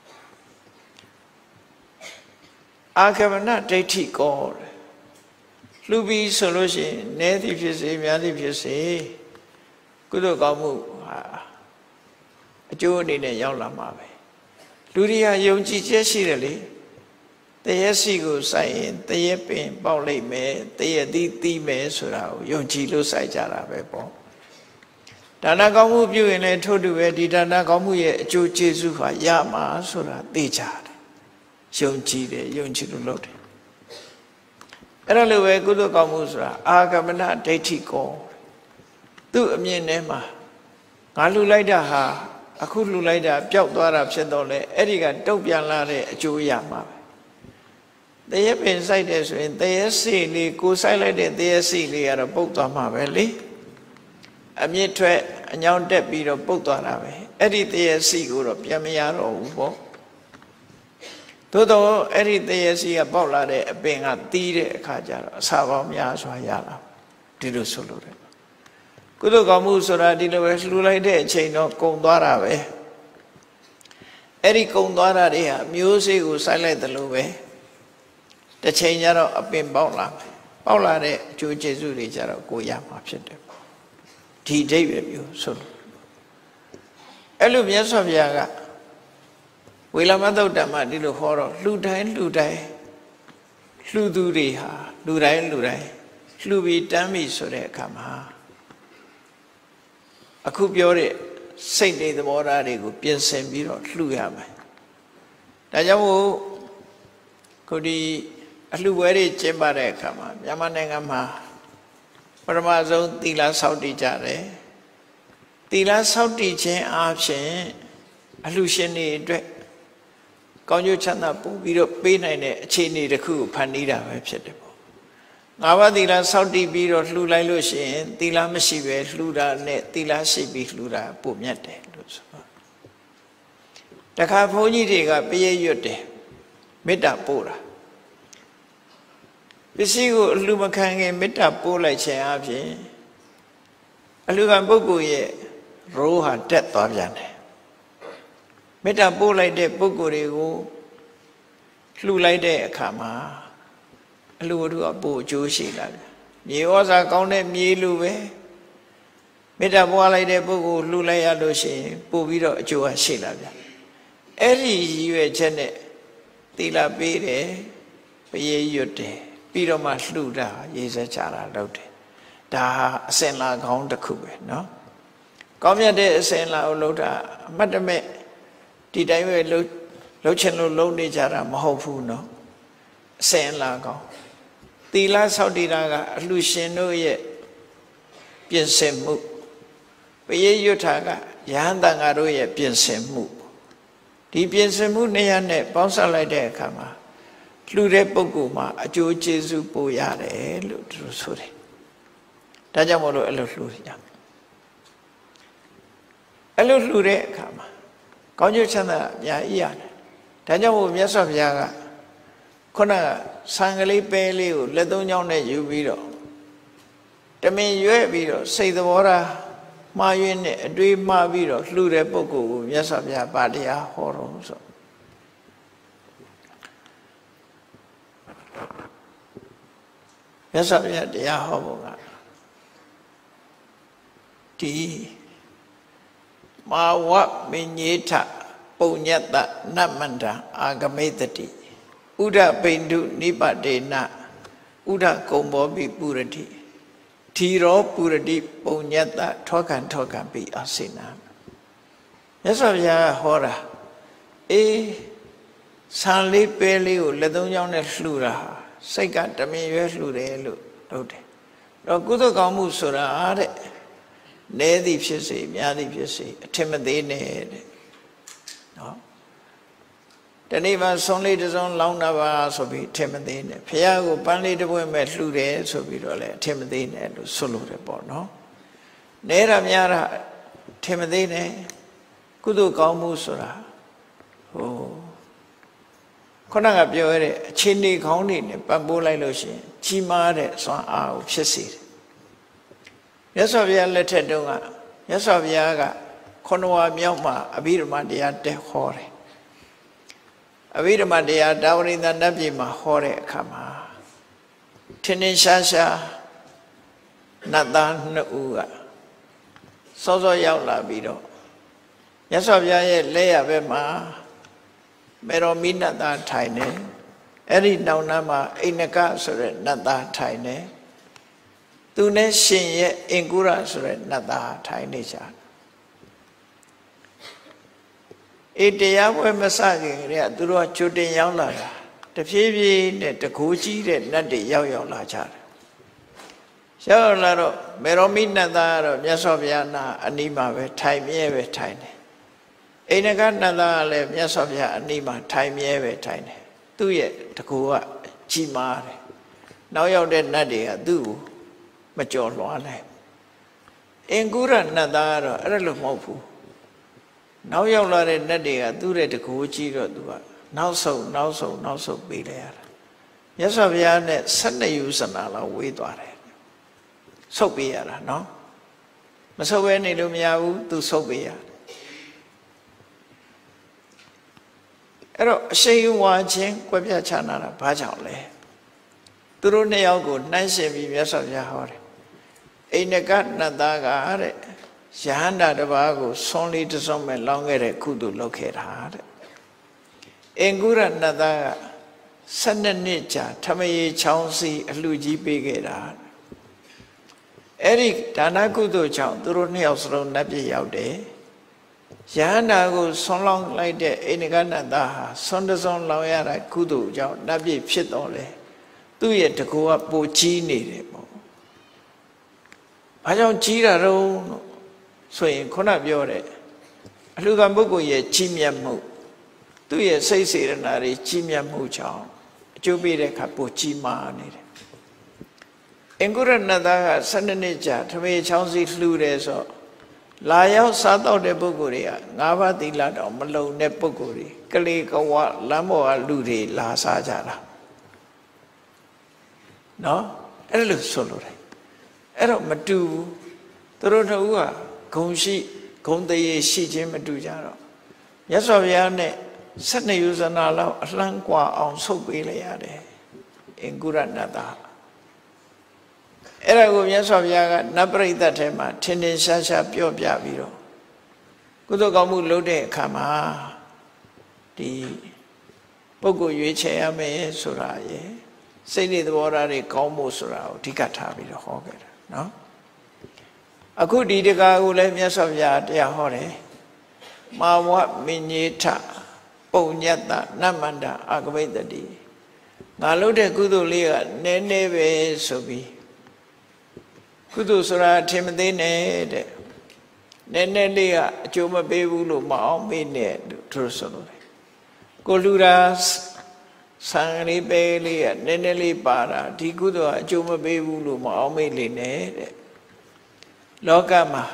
အာဂမနဒိဋ္ဌိကောလှူပြီးဆိုလို့ရှိရင်နည်းသည်ဖြစ်စေများသည်ဖြစ်စေကုသိုလ်ကောင်းမှုဟာအကျိုးအနေနဲ့ရောက်လာမှာပဲလူတွေဟာယုံကြည်ချက်ရှိတယ်လေတရေစီကိုစိုက်ရင်တရေပင်ပေါက်လိုက်မယ်တရေသီးသီးမယ်ဆိုတာကိုယုံကြည်လို့စိုက်ကြတာပဲပေါ့ဒါနကောင်းမှုပြုရင်လည်းထို့တူပဲဒီဒါနကောင်းမှုရဲ့အကျိုးကျေးဇူးဟာရမှာဆိုတာသိကြတယ်ယုံကြည်တယ်ယုံကြည်လို့လုပ်တယ်အဲ့ဒါလိုပဲကုသိုလ်ကောင်းမှုဆိုတာအာဂမနဒိဋ္ဌိကောသူ့အမြင်ထဲမှာငါလှူလိုက်တာဟာအခုလှူလိုက်တာပျောက်သွားတာဖြစ်တော့လေအဲ့ဒီကတုတ်ပြန်လာတဲ့အကျိုးရမှာပဲတရေပင်စိုက်တယ်ဆိုရင်တရေစီလေးကိုစိုက်လိုက်တဲ့တရေစီလေးကတော့ပုတ်သွားမှာပဲလေအမြင့်ထွက်အညောင်းတက်ပြီးတော့ပုတ်သွားတာပဲအဲ့ဒီတရေစီကိုတော့ပြန်မရတော့ဘူးပေါ့သို့တော့အဲ့ဒီတရေစီကပေါက်လာတဲ့အပင်ကတီးတဲ့အခါကျတော့အစာပေါင်းများစွာရလာဒီလိုဆိုလို့တယ်ကုသိုလ်ကောင်းမှုဆိုတာဒီလိုပဲလှူလိုက်တဲ့အချိန်တော့ကုန်သွားတာပဲအဲ့ဒီကုန်သွားတာတွေဟာမျိုးစေ့ကိုစိုက်လိုက်တယ်လို့ပဲတစ်ချိန်ကျတော့အပင်ပေါက်လာမယ်ပေါက်လာတဲ့အကျိုးကျေးဇူးတွေကြတော့ကိုရမှာဖြစ်တယ်ဒီအဓိပ္ပာယ်မျိုးဆိုလို့အဲ့လိုမြတ်စွာဘုရားကဝေလမသုတ်တံမှာဒီလိုဟောတော့လှူတိုင်းလှူသူတွေဟာလှူတိုင်းလှူပြီးတမ်းပြီဆိုတဲ့အခါမှာအခုပြောတဲ့စိတ်တွေသဘောထားတွေကိုပြင်ဆင်ပြီးတော့လှူရမယ်ဒါကြောင့်မို့ခုဒီအလှူပွဲတွေကျင်းပတဲ့အခါမှာမြန်မာနိုင်ငံမှာပထမဆုံးသီလဆောက်တည်ကြတယ်သီလဆောက်တည်ခြင်းအပြင်အလှူရှင်တွေအတွက်ကောင်းကျိုးချမ်းသာပို့ပြီးတော့ပေးနိုင်တဲ့အခြေအနေတစ်ခုကိုဖန်တီးတာပဲဖြစ်တယ်ပေါ့ငါးပါးသီလဆောက်တည်ပြီးတော့လှူလိုက်လို့ရှိရင်သီလမရှိပဲလှူတာနဲ့သီလရှိပြီးလှူတာပိုမြတ်တယ်လို့ဆိုတော့တခါဘုန်းကြီးတွေကပရိတ်ရွတ်တယ်မေတ္တာပို့တာပစ္စည်းကိုအလှူမခံခင်မေတ္တာပို့လိုက်ခြင်းအပြင်အလှူခံပုဂ္ဂိုလ်ရဲ့ရိုးဟာတက်သွားပြန်တယ်မေတ္တာပို့လိုက်တဲ့ပုဂ္ဂိုလ်တွေကိုလှူလိုက်တဲ့အခါမှာအလှူတို့ကပို့အကျိုးရှိလာတယ်မြေဩဇာကောင်းတဲ့မြေလူပဲမေတ္တာပွားလိုက်တဲ့ပုဂ္ဂိုလ်လှူလိုက်ရလို့ရှိရင်ပို့ပြီးတော့အကျိုးရှိလာပြန်အဲ့ဒီရည်ရွယ်ချက်နဲ့သီလပေးတယ်ပရိတ်ရွတ်တယ်ပြီးတော့မှလှူတာရေးစချတာလုပ်တယ်ဒါအစဉ်လာကောင်းတစ်ခုပဲเนาะကောင်းမြတ်တဲ့အစဉ်လာကိုလုပ်တာအမတ်တမဲ့ဒီတိုင်းပဲလှုပ်ချင်လို့လုပ်နေကြတာမဟုတ်ဘူးเนาะအစဉ်လာကောင်းသီလဆောက်တည်တာကအလှူရှင်တို့ရဲ့ပြင်ဆင်မှုပရိတ်ရွတ်တာကယဟန်တန်ဃာတို့ရဲ့ပြင်ဆင်မှုဒီပြင်ဆင်မှုနေရာနဲ့ပေါင်းစပ်လိုက်တဲ့အခါမှာလှူတဲ့ပုဂ္ဂိုလ်မှာအကျိုးကျေးဇူးပိုရတယ်လို့သူတို့ဆိုတယ်ဒါကြောင့်မို့လို့အဲ့လိုလှူရမယ်အဲ့လိုလှူတဲ့အခါမှာကောင်းကျိုးချမ်းသာအများကြီးရတယ်ဒါကြောင့်မို့မြတ်စွာဘုရားကခုနကဆံကလေးပဲလေးကိုလက်သုံးချောင်းနဲ့ယူပြီးတော့တမင်ရွဲ့ပြီးတော့စိတ်သဘောထားမှားယွင်းနဲ့အတွေးမှားပြီးတော့လှူတဲ့ပုဂ္ဂိုလ်ကိုမြတ်စွာဘုရားဗာတရားဟောတော်ဆိုမြတ်စွာဘုရားတရားဟောဖို့ကဒီမာဝမညေထပုံညတနမန္တအာဂမေတတိဥဒပိန္ဒုနိပတေနဥဒကုံဘောပိပုရတိထီရောပုရတိပုံညတထောခံပိအာစေနာမြတ်စွာဘုရားဟောတာအေးဆံလေးပဲလေးကိုလက်သုံးချောင်းနဲ့လှူတာစိတ်ကတမင်ရွဲလှူတယ်လို့လုပ်တယ်တော့ကုသိုလ်ကောင်းမှုဆိုတာတဲ့နည်းသည်ဖြစ်စေများသည်ဖြစ်စေအထင်မသေးနဲ့တဲ့နော်တနေ့မှဆုံးလေးတစ်စုံလောင်းတာပါဆိုပြီးအထင်မသေးနဲ့ဘုရားကိုပန်းလေးတစ်ပွင့်မဲ့လှူတယ်ဆိုပြီးတော့လည်းအထင်မသေးနဲ့လို့ဆိုလိုတယ်ပေါ့နော်နည်းတာများတာအထင်မသေးနဲ့ကုသိုလ်ကောင်းမှုဆိုတာဟိုခုနကပြောရတဲ့အခြေအနေကောင်းတွေနဲ့ပတ်ပိုးလိုက်လို့ရှိရင်ကြီးမားတဲ့စွမ်းအားကိုဖြစ်စေတယ်မြတ်စွာဘုရားလက်ထက်တုန်းကမြတ်စွာဘုရားကခုနဝါမြောက်မှာအဘိဓမ္မာတရားတက်ဟောတယ်အဘိဓမ္မာတရားတာဝရိန္ဒနတ်ပြည်မှာဟောတဲ့အခါမှာထင်းထင်းရှားရှားနတ်သားနှစ်ဦးကစောစောရောက်လာပြီးတော့မြတ်စွာဘုရားရဲ့လက်ရဘက်မှာမေရောမိနတ်သားထိုင်နေအဲ့ဒီတောင်နားမှာအိန္ဒကဆိုတဲ့နတ်သားထိုင်နေသူနဲ့ရှင်ရဲ့အင်္ဂုရဆိုတဲ့နတ်သားထိုင်နေကြအေးတရားပွဲမစခင်ကတည်းကသူတို့ကချွတ်တင်ရောက်လာတာတဖြည်းဖြည်းနဲ့တကူကြီးတဲ့နတ်တွေရောက်လာကြတယ်ရောက်လာတော့မေရောမိနတ်သားကတော့မြတ်စွာဘုရားနာအနီးမှာပဲထိုင်မြဲပဲထိုင်တယ်အိန္ဒကနတ်သားကလည်းမြတ်စွာဘုရားအနီးမှာထိုင်မြဲပဲထိုင်တယ်သူ့ရဲ့တကူကကြီးမားတယ်နောက်ရောက်တဲ့နတ်တွေကသူ့ကိုမကြော်လွှားနိုင်အင်္ဂုရနတ်သားကတော့အဲ့လိုမဟုတ်ဘူးနောက်ရောက်လာတဲ့နတ်တွေကသူ့ရဲ့တကူကြီးတော့သူကနောက်ဆုံးပေးလိုက်ရတာမြတ်စွာဘုရားနဲ့12ယူဇနာလောက်ဝေးသွားတယ်ဆုတ်ပေးရတာနော်မဆုတ်ဘဲနေလို့မရဘူးသူဆုတ်ပေးရအဲ့တော့အရှိန်ဝါချင်းကွဲပြားခြားနာတာဘာကြောင့်လဲသူတို့နှစ်ယောက်ကိုနှိုင်းယှဉ်ပြီးမြတ်စွာဘုရားဟောတယ်အိန္ဒကနတ်သားကတဲ့ယဟန္တာတစ်ပါးကိုဆွန်လေးတစ်စုံမဲ့လောင်းခဲ့တဲ့ကုသိုလ်လုပ်ခဲ့တာတဲ့အင်္ဂုရနတ်သားက12နှစ်ကြာထမရေချောင်းစီအလှကြီးပေးခဲ့တာအဲ့ဒီဒါနကုသိုလ်ကြောင့်သူတို့နှစ်ယောက်စလုံးနတ်ပြည်ရောက်တယ်ယဟန္တာကိုဆွန်လောင်းလိုက်တဲ့အိန္ဒကနတ်သားဟာဆွန်တစ်စုံလောင်းရတဲ့ကုသိုလ်ကြောင့်နတ်ပြည်ဖြစ်တော်လေသူ့ရဲ့တကူကပိုကြီးနေတယ်ပေါ့ဘာကြောင့်ကြီးတာတော့ဆိုရင်ခုနပြောတဲ့အလှကံပုဂ္ဂိုလ်ရဲ့ကြီးမြတ်မှုသူ့ရဲ့စိတ်စေတနာတွေကြီးမြတ်မှုကြောင့်အကျိုးပေးတဲ့အခါပိုကြီးမားနေတယ်အင်္ဂုရနတ်သားက12နှစ်ကြာထမေချောင်းစီလှူတယ်ဆိုလာရောက်စားတော့တဲ့ပုဂ္ဂိုလ်တွေက၅ပါးသီလတောင်မလုံတဲ့ပုဂ္ဂိုလ်တွေကလေးကဝလမ်းပေါ်ကလူတွေလာစားကြတာနော်အဲ့လိုဆိုလို့တယ်အဲ့တော့မတူဘူးသူတို့တို့ကဂုံရှိဂုံတရေရှိခြင်းမတူကြတော့မြတ်စွာဘုရားနဲ့12ယူဇနာလောက်အလှမ်းกว่าအောင်ဆုပ်ပေးလိုက်ရတယ်အင်္ဂုရနတ်သားအဲ့ဒါကိုမြတ်စွာဘုရားကနတ်ပရိသတ်ထဲမှာထင်ထင်ရှားရှားပြောပြပြီးတော့ကုသိုလ်ကောင်းမှုလုပ်တဲ့အခါမှာဒီပုဂ္ဂိုလ်ရွေးချယ်ရမယ်ဆိုတာရယ်စိတ်တွေသဘောထားတွေကောင်းဖို့ဆိုတာကိုအဓိကထားပြီးတော့ဟောခဲ့တာနော်အခုဒီတကားကိုလည်းမြတ်စွာဘုရားတရားဟောတယ်မာဝမင်းကြီးထပုံညတ္တနမန္တအာဂမိတ္တိငါလုပ်တဲ့ကုသိုလ်လေးကနည်းနည်းပဲဆိုပြီးကုသိုလ်ဆိုတာထင်မသေးနဲ့တဲ့နည်းနည်းလေးကအကျိုးမပေးဘူးလို့မအောင်မေ့နဲ့လို့သူဆိုလို့တယ်ကိုလူရာဆံလေးပဲလေးကနည်းနည်းလေးပါတာဒီကုသိုလ်ကအကျိုးမပေးဘူးလို့မအောင်မေ့လေနဲ့တဲ့လောကမှာ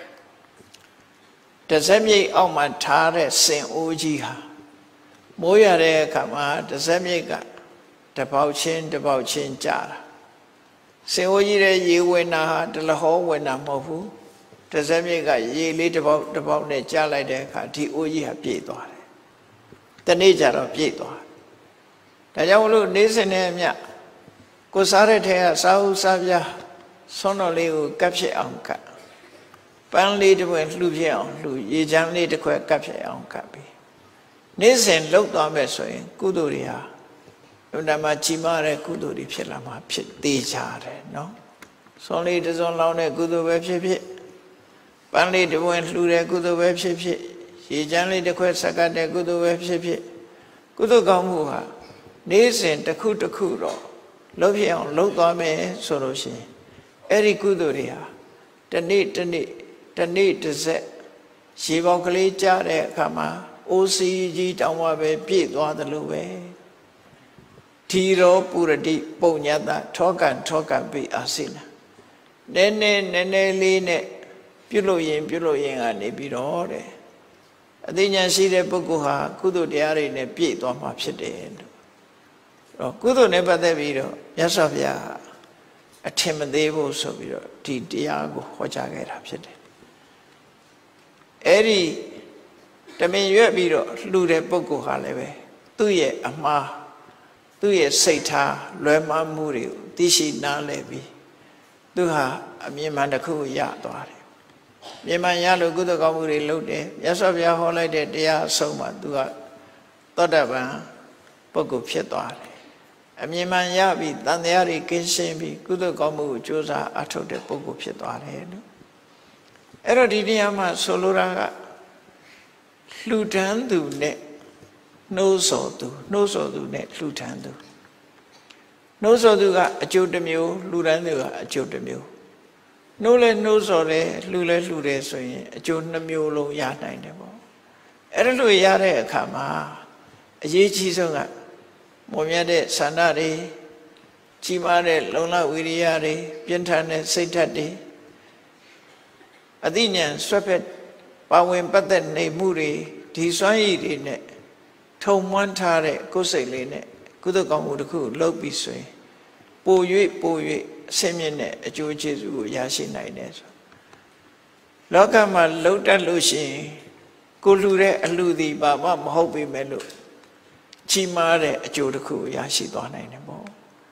တစက်မြိတ်အောက်မှာထားတဲ့စင်အိုးကြီးဟာမိုးရတဲ့အခါမှာတစက်မြိတ်ကတပေါက်ချင်းတပေါက်ချင်းကြာတာစင်အိုးကြီးတဲ့ရေဝင်တာဟာတလဟောဝင်တာမဟုတ်ဘူးတစက်မြိတ်ကရေလေးတပေါက်တပေါက်နဲ့ကြာလိုက်တဲ့အခါဒီအိုးကြီးဟာပြည့်သွားတယ်တနေ့ကျတော့ပြည့်သွားတယ်ဒါကြောင့်မလို့နေစဉ်နဲ့အမျှကိုစားတဲ့ထဲကစားဦးစားပြားဆွမ်းတော်လေးကိုကပ်ဖြစ်အောင်ကပ်ပန်းလေးတစ်ပွင့်လှူဖြစ်အောင်လှူရေချမ်းလေးတစ်ခွက်ကပ်ဖြစ်အောင်ကပ်ပြီးနေ့စဉ်လှုပ်သွားမယ်ဆိုရင်ကုသိုလ်တွေဟာဘုရားမှာကြီးမားတဲ့ကုသိုလ်တွေဖြစ်လာမှာဖြစ်သေးကြတယ်နော်ဆွမ်းလေးတစ်စုံလောင်းတဲ့ကုသိုလ်ပဲဖြစ်ဖြစ်ပန်းလေးတစ်ပွင့်လှူတဲ့ကုသိုလ်ပဲဖြစ်ဖြစ်ရေချမ်းလေးတစ်ခွက်ဆက်ကပ်တဲ့ကုသိုလ်ပဲဖြစ်ဖြစ်ကုသိုလ်ကောင်းမှုဟာနေ့စဉ်တစ်ခုတစ်ခုတော့လှုပ်ဖြစ်အောင်လှုပ်သွားမယ်ဆိုလို့ရှိရင်အဲ့ဒီကုသိုလ်တွေဟာတနေ့တစ်စက်ရေပေါက်ကလေးကြားတဲ့အခါမှာအိုစီကြီးတောင်းမှပဲပြည့်သွားတယ်လို့ပဲထီရောပုရတိပုံညတထောကံပိအာစိနာနည်းနည်းလေးနဲ့ပြုလို့ရင်ကနေပြီးတော့တဲ့အသိဉာဏ်ရှိတဲ့ပုဂ္ဂိုလ်ဟာကုသိုလ်တရားတွေနဲ့ပြည့်သွားမှာဖြစ်တယ်လို့တော့ကုသိုလ်နဲ့ပတ်သက်ပြီးတော့မြတ်စွာဘုရားအထင်မသေးဘူးဆိုပြီးတော့ဒီတရားကိုဟောကြားခဲ့တာဖြစ်တယ်အဲ့ဒီတမင်ရွက်ပြီးတော့လှူတဲ့ပုဂ္ဂိုလ်ဟာလည်းပဲသူ့ရဲ့အမှားသူ့ရဲ့စိတ်ထားလွယ်မှားမှုတွေကိုသိရှိနားလည်ပြီးသူဟာအမြင်မှန်တစ်ခုရသွားတယ်မြင်မှန်ရလို့ကုသိုလ်ကောင်းမှုတွေလုပ်တယ်မြတ်စွာဘုရားဟောလိုက်တဲ့တရားအဆုံးမှာသူကသောတာပန်ပုဂ္ဂိုလ်ဖြစ်သွားတယ်အမြင်မှန်ရပြီးတန်တရားတွေကင်းရှင်းပြီးကုသိုလ်ကောင်းမှုကိုကြိုးစားအထောက်တဲ့ပုဂ္ဂိုလ်ဖြစ်သွားတယ်လို့အဲ့တော့ဒီနေရာမှာဆိုလိုတာကလှူဒန်းသူနဲ့နှိုးဆော်သူနဲ့လှူဒန်းသူနှိုးဆော်သူကအကျိုးတစ်မျိုးလှူဒန်းသူကအကျိုးတစ်မျိုးနှိုးလဲနှိုးဆော်တယ်လှူလဲလှူတယ်ဆိုရင်အကျိုးနှမျိုးလုံးရနိုင်တယ်ပေါ့အဲ့ဒါလို့ရတဲ့အခါမှာအရေးကြီးဆုံးကမွန်မြတ်တဲ့ဆန္ဒတွေကြီးမားတဲ့လုံလဝိရိယတွေပြင်းထန်တဲ့စိတ်ဓာတ်တွေအသိဉာဏ်ဆွဲဖက်ပါဝင်ပတ်သက်နေမှုတွေဒီစွမ်းရည်တွေနဲ့ထုံမွမ်းထားတဲ့ကိုယ်စိတ်လေးနဲ့ကုသကောင်းမှုတစ်ခုလုပ်ပြီးဆိုရင်ပို၍အစင်းမြင့်တဲ့အကျိုးကျေးဇူးကိုရရှိနိုင်တယ်ဆိုလောကမှာလှုပ်တတ်လို့ရှိရင်ကိုလှူတဲ့အလှူသည်ဘာမှမဟုတ်ပေမဲ့လို့ကြီးမားတဲ့အကျိုးတစ်ခုကိုရရှိသွားနိုင်တယ်ပေါ့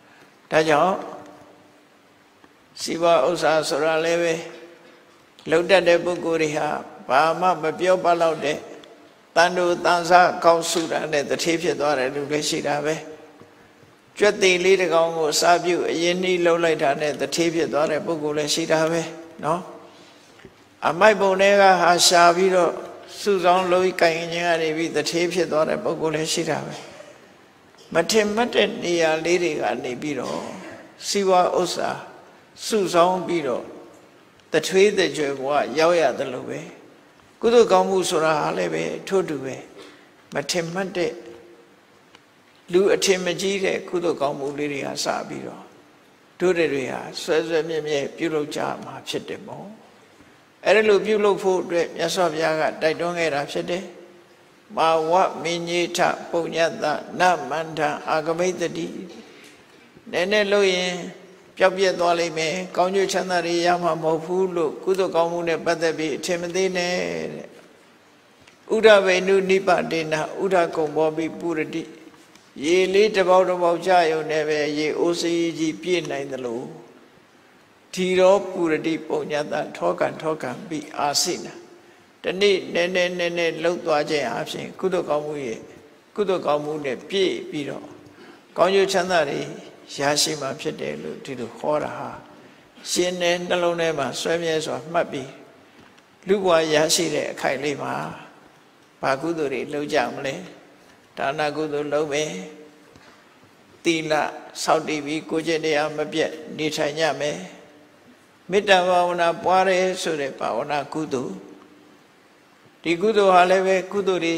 ဒါကြောင့်စီးပွားဥစ္စာဆိုတာလည်းပဲလုံတတ်တဲ့ပုဂ္ဂိုလ်တွေဟာဘာမှမပြောပါတော့တဲ့တန်တူတန်ဆာကောင်းစုတာနဲ့တထေးဖြစ်သွားတယ်လူလည်းရှိတာပဲကြွက်သိလေးတကောင်ကိုစားပြုအရင်နှီးလှုပ်လိုက်တာနဲ့တထေးဖြစ်သွားတဲ့ပုဂ္ဂိုလ်လည်းရှိတာပဲနော်အမိုက်ပုံတွေကဟာရှာပြီးတော့စုဆောင်လို့ကြင်ခြင်းကနေပြီးတထေးဖြစ်သွားတဲ့ပုဂ္ဂိုလ်လည်းရှိတာပဲမထင်မှတ်တဲ့နေရာလေးတွေကနေပြီးတော့စီးပွားဥစ္စာစုဆောင်ပြီးတော့တထွေးတကြွယ်ဘဝရောက်ရတယ်လို့ပဲကုသိုလ်ကောင်းမှုဆိုတာဟာလည်းပဲထို့တူပဲမထင်မှတ်တဲ့လူအထင်မကြီးတဲ့ကုသိုလ်ကောင်းမှုလေးတွေကစပြီးတော့တို့တွေဟာဆွဲဆွဲမြဲမြဲပြုလုပ်ကြမှာဖြစ်တယ်ပေါ့အဲ့ဒါလိုပြုလုပ်ဖို့အတွက်မြတ်စွာဘုရားကတိုက်တွန်းခဲ့တာဖြစ်တယ်မာဝမင်းကြီးထပုညတနမန္တအာဂမိတ္တိနည်းနည်းလို့ရင်ပျောက်ပြက်သွားလိမ့်မယ်ကောင်းကျိုးချမ်းသာတွေရမှာမဟုတ်ဘူးလို့ကုသိုလ်ကောင်းမှုနဲ့ပတ်သက်ပြီးအထင်မသေးနဲ့တဲ့ဥဒဝေနုနိပတေနဥဒကုံဘောပိပုရတိရေလေးတစ်ပေါက်တစ်ပေါက်ကြရုံနဲ့ပဲရေအိုးစီကြီးပြည့်နိုင်သလိုဒီရောပုရတိပုညတထောကံပိအာစိနာတနေ့နည်းနည်းလှုပ်သွားခြင်းအပြင်ကုသိုလ်ကောင်းမှုရဲ့ကုသိုလ်ကောင်းမှုနဲ့ပြည့်ပြီးတော့ကောင်းကျိုးချမ်းသာတွေရရှိမှာဖြစ်တယ်လို့ဒီလိုခေါ်တာဟာရှင်တဲ့နှလုံးထဲမှာဆွဲမြဲစွာမှတ်ပြီးလူဘဝရရှိတဲ့အခိုက်လေးမှာဘာကုသိုလ်တွေလုပ်ကြမလဲဒါနကုသိုလ်လုပ်မယ်သီလစောင့်တည်ပြီးကိုယ်ကျင့်တရားမပြတ်နေထိုင်ကြမယ်မေတ္တာဘာဝနာပွားရဲဆိုတဲ့ဘာဝနာကုသိုလ်ဒီကုသိုလ်ဟာလည်းပဲကုသိုလ်တွေ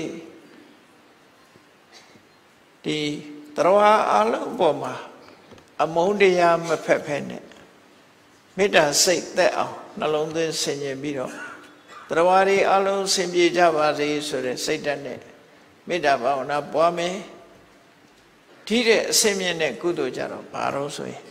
ဒီတရားအလုံးပေါ်မှာအမုန်းတရားမဖက်ဖက်နဲ့မေတ္တာစိတ်သက်အောင်နှလုံးသွင်းဆင်ခြင်ပြီးတော့တရားတွေအလုံးဆင်ပြေကြပါစေဆိုတဲ့စိတ်ဓာတ်နဲ့မေတ္တာဘာဝနာပွားမယ်ဒီတဲ့အစင်းမြင့်တဲ့ကုသိုလ်ကြတော့ဘာလို့ဆိုရင်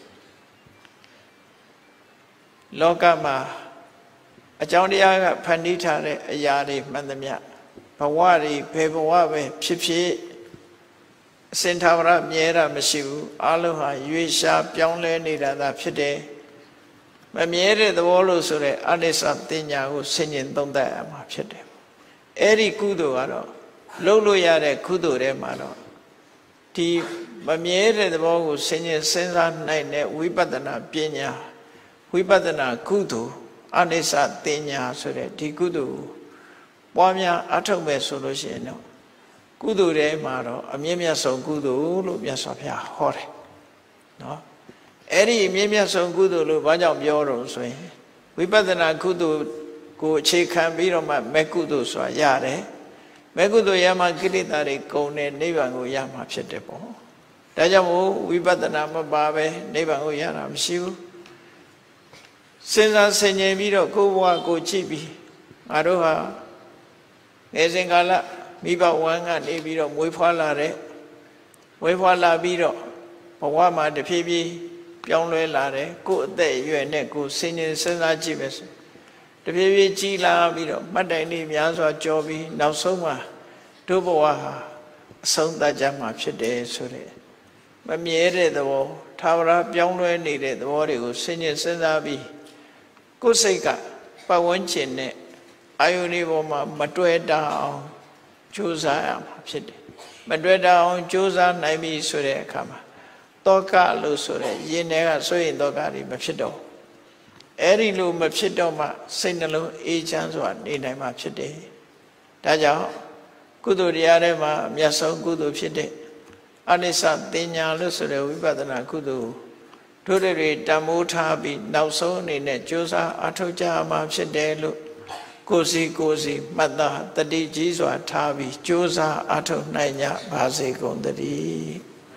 လောကမှာအကြောင်းတရားကဖန်တီးထားတဲ့အရာတွေမှန်သမျှဘဝတွေဘယ်ဘဝပဲဖြစ်ဖြစ်အစင်သာဝရမြဲတာမရှိဘူးအလုံးဟာရွေးရှားပြောင်းလဲနေတာသာဖြစ်တယ်မမြဲတဲ့သဘောလို့ဆိုတဲ့အနိစ္စတင်ညာကိုဆင်ញင်သုံးသပ်ရမှာဖြစ်တယ်အဲ့ဒီကုသိုလ်ကတော့လုပ်လို့ရတဲ့ကုသိုလ်ထဲမှာတော့ဒီမမြဲတဲ့သဘောကိုဆင်ញင်စဉ်းစားနိုင်တဲ့ဝိပဿနာပညာဝိပဿနာကုသိုလ်အနိစ္စတင်ညာဆိုတဲ့ဒီကုသိုလ်ပွားများအထောက်မဲ့ဆိုလို့ရှိရင်တော့ကုသိုလ်ထဲမှာတော့အမြင့်မြတ်ဆုံးကုသိုလ်လို့မြတ်စွာဘုရားဟောတယ်နော်အဲ့ဒီအမြင့်မြတ်ဆုံးကုသိုလ်လို့ဘာကြောင့်ပြောတော့ဆိုရင်ဝိပဿနာကုသိုလ်ကိုအခြေခံပြီးတော့မှမေကုသိုလ်ဆိုတာရတယ်မေကုသိုလ်ရမှကိလေသာတွေကုန်တဲ့နိဗ္ဗာန်ကိုရမှာဖြစ်တယ်ပေါ့ဒါကြောင့်မို့ဝိပဿနာမပါပဲနိဗ္ဗာန်ကိုရတာမရှိဘူးစဉ်းစားဆင်ခြင်ပြီးတော့ကိုယ်ဘဝကိုကြည့်ပြီးငါတို့ဟာငယ်စဉ်ကာလမိဘဝမ်းကနေပြီးတော့မွေးဖွားလာတဲ့မွေးဖွားလာပြီးတော့ဘဝမှာတဖြည်းဖြည်းပြောင်းလဲလာတယ်ကိုယ်အသက်အရွယ်နဲ့ကိုယ်စဉ်းကျင်စဉ်းစားကြည့်ပဲဆိုတဖြည်းဖြည်းကြီးလာပြီးတော့မှတ်တိုင်လေးများစွာကြော်ပြီးနောက်ဆုံးမှာတို့ဘဝဟာအဆုံးသတ်ကြမှာဖြစ်တယ်ဆိုတဲ့မမြဲတဲ့သဘောသာဝရပြောင်းလဲနေတဲ့သဘောတွေကိုစဉ်းကျင်စဉ်းစားပြီးကိုယ်စိတ်ကပတ်ဝန်းကျင်နဲ့အာယုန်ဒီပေါ်မှာမတွေ့တာအောင်ကြိုးစားရမှာဖြစ်တယ်မတွေ့တာအောင်ကြိုးစားနိုင်ပြီဆိုတဲ့အခါမှာတောကလို့ဆိုတဲ့ယင်တွေကဆိုရင်တောကတွေမဖြစ်တော့အဲ့ဒီလိုမဖြစ်တော့မှစိတ်နှလုံးအေးချမ်းစွာနေနိုင်မှာဖြစ်တယ်ဒါကြောင့်ကုသိုလ်တရားထဲမှာအမြတ်ဆုံးကုသိုလ်ဖြစ်တဲ့အနိစ္စတင်ညာလို့ဆိုတဲ့ဝိပဿနာကုသိုလ်တို့တွေတန်မိုးထားပြီးနောက်ဆုံးအနေနဲ့ကြိုးစားအထောက်ကြမှာဖြစ်တယ်လို့ကိုယ်စီမှတ်သားတတိကြီးစွာထားပြီးကြိုးစားအထောက်နိုင်ကြပါစေကုန်သတည်း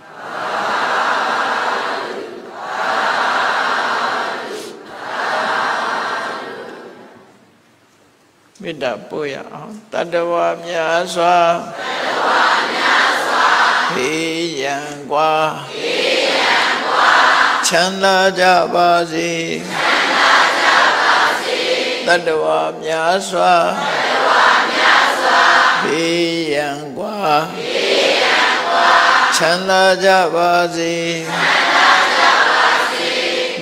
မေတ္တာပို့ရအောင်တတ္တဝါများစွာဘေးရန်ကွာချမ်းသာကြပါစေတတ္တဝါများစွာဘေးရန်ကွာချမ်းသာကြပါစေ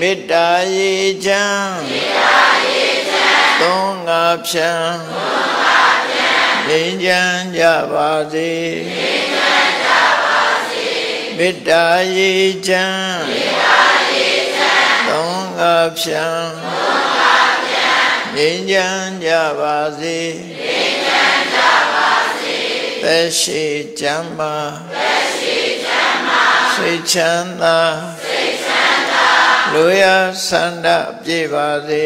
မေတ္တာရေချမ်းသုံးငါဖြံငြိမ်းချမ်းကြပါစေမေတ္တာရေချမ်းသုံးငါဖြံငြိမ်းချမ်းကြပါစေသက်ရှိချမ်းသာစိတ်ချမ်းသာလူရဆန္ဒပြေပါစေ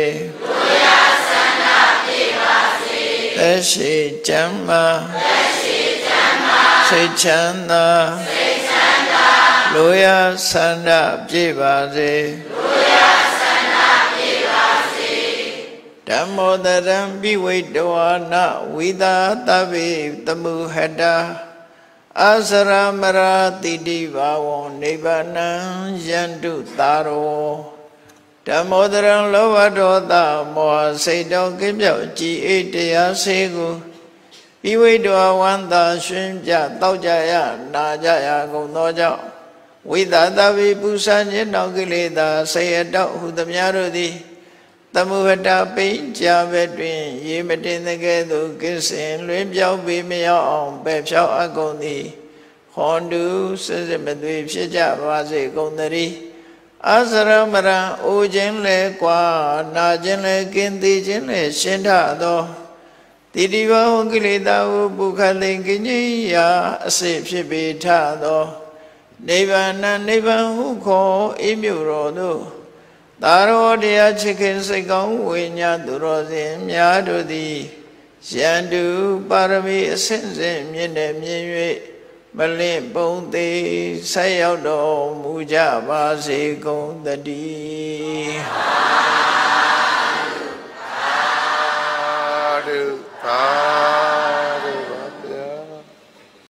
သက်ရှိချမ်းသာစိတ်ချမ်းသာလူရဆန္ဒပြေပါစေဓမ္မောတရံပိဝိတဝါနဝိသာတဗ္ဗေတမုဟတာအာစရမရာတိတိဘာဝံနိဗ္ဗာနံယန္တုသာရောဓမ္မောတရံလောဘဒေါသမောဟစိတ်တော်ကင်းပြောက်ကြည်အိတ်တရားစေကိုပိဝိတဝါဝန္တာရှင်ပြတောက်ကြရနာကြရကုန်သောကြောင့်ဝိသာတဗ္ဗေပူဇာခြင်းတော်ကိလေသာဆေယတောဟုသမျှတို့သည်သမုဟတာပိဉ္ကြဘက်တွင်ရေမတင်တဲ့ကဲ့သို့ကိစ္စင်လွင်ပြောက်ပြီးမရောက်အောင်ပဲ့ဖြောက်အကုန်သည်ဟွန်တုစစ်စစ်မသွေဖြစ်ကြပါစေကုန်သတည်းအာစရမရံအိုခြင်းလဲကွာနာခြင်းလဲကင်းသိခြင်းလဲရှင်းထသောတိတိဘဝကိလေသာဟုပုခသိင်ကင်းကြီးရာအစေဖြစ်ပေထသောနိဗ္ဗာန်နိဗ္ဗာန်ဟုခေါ်အေးမြတော်တို့သာရောတရားချစ်ခင်စိတ်ကောင်းဝိညာသူတော်စင်များတို့သည်ယန္တုပါရမီအစဉ်စဉ်မြင့်တဲ့မြင့်၍မလင့်ပုံသေးဆက်ရောက်တော်မူကြပါစေကုန်သတည်း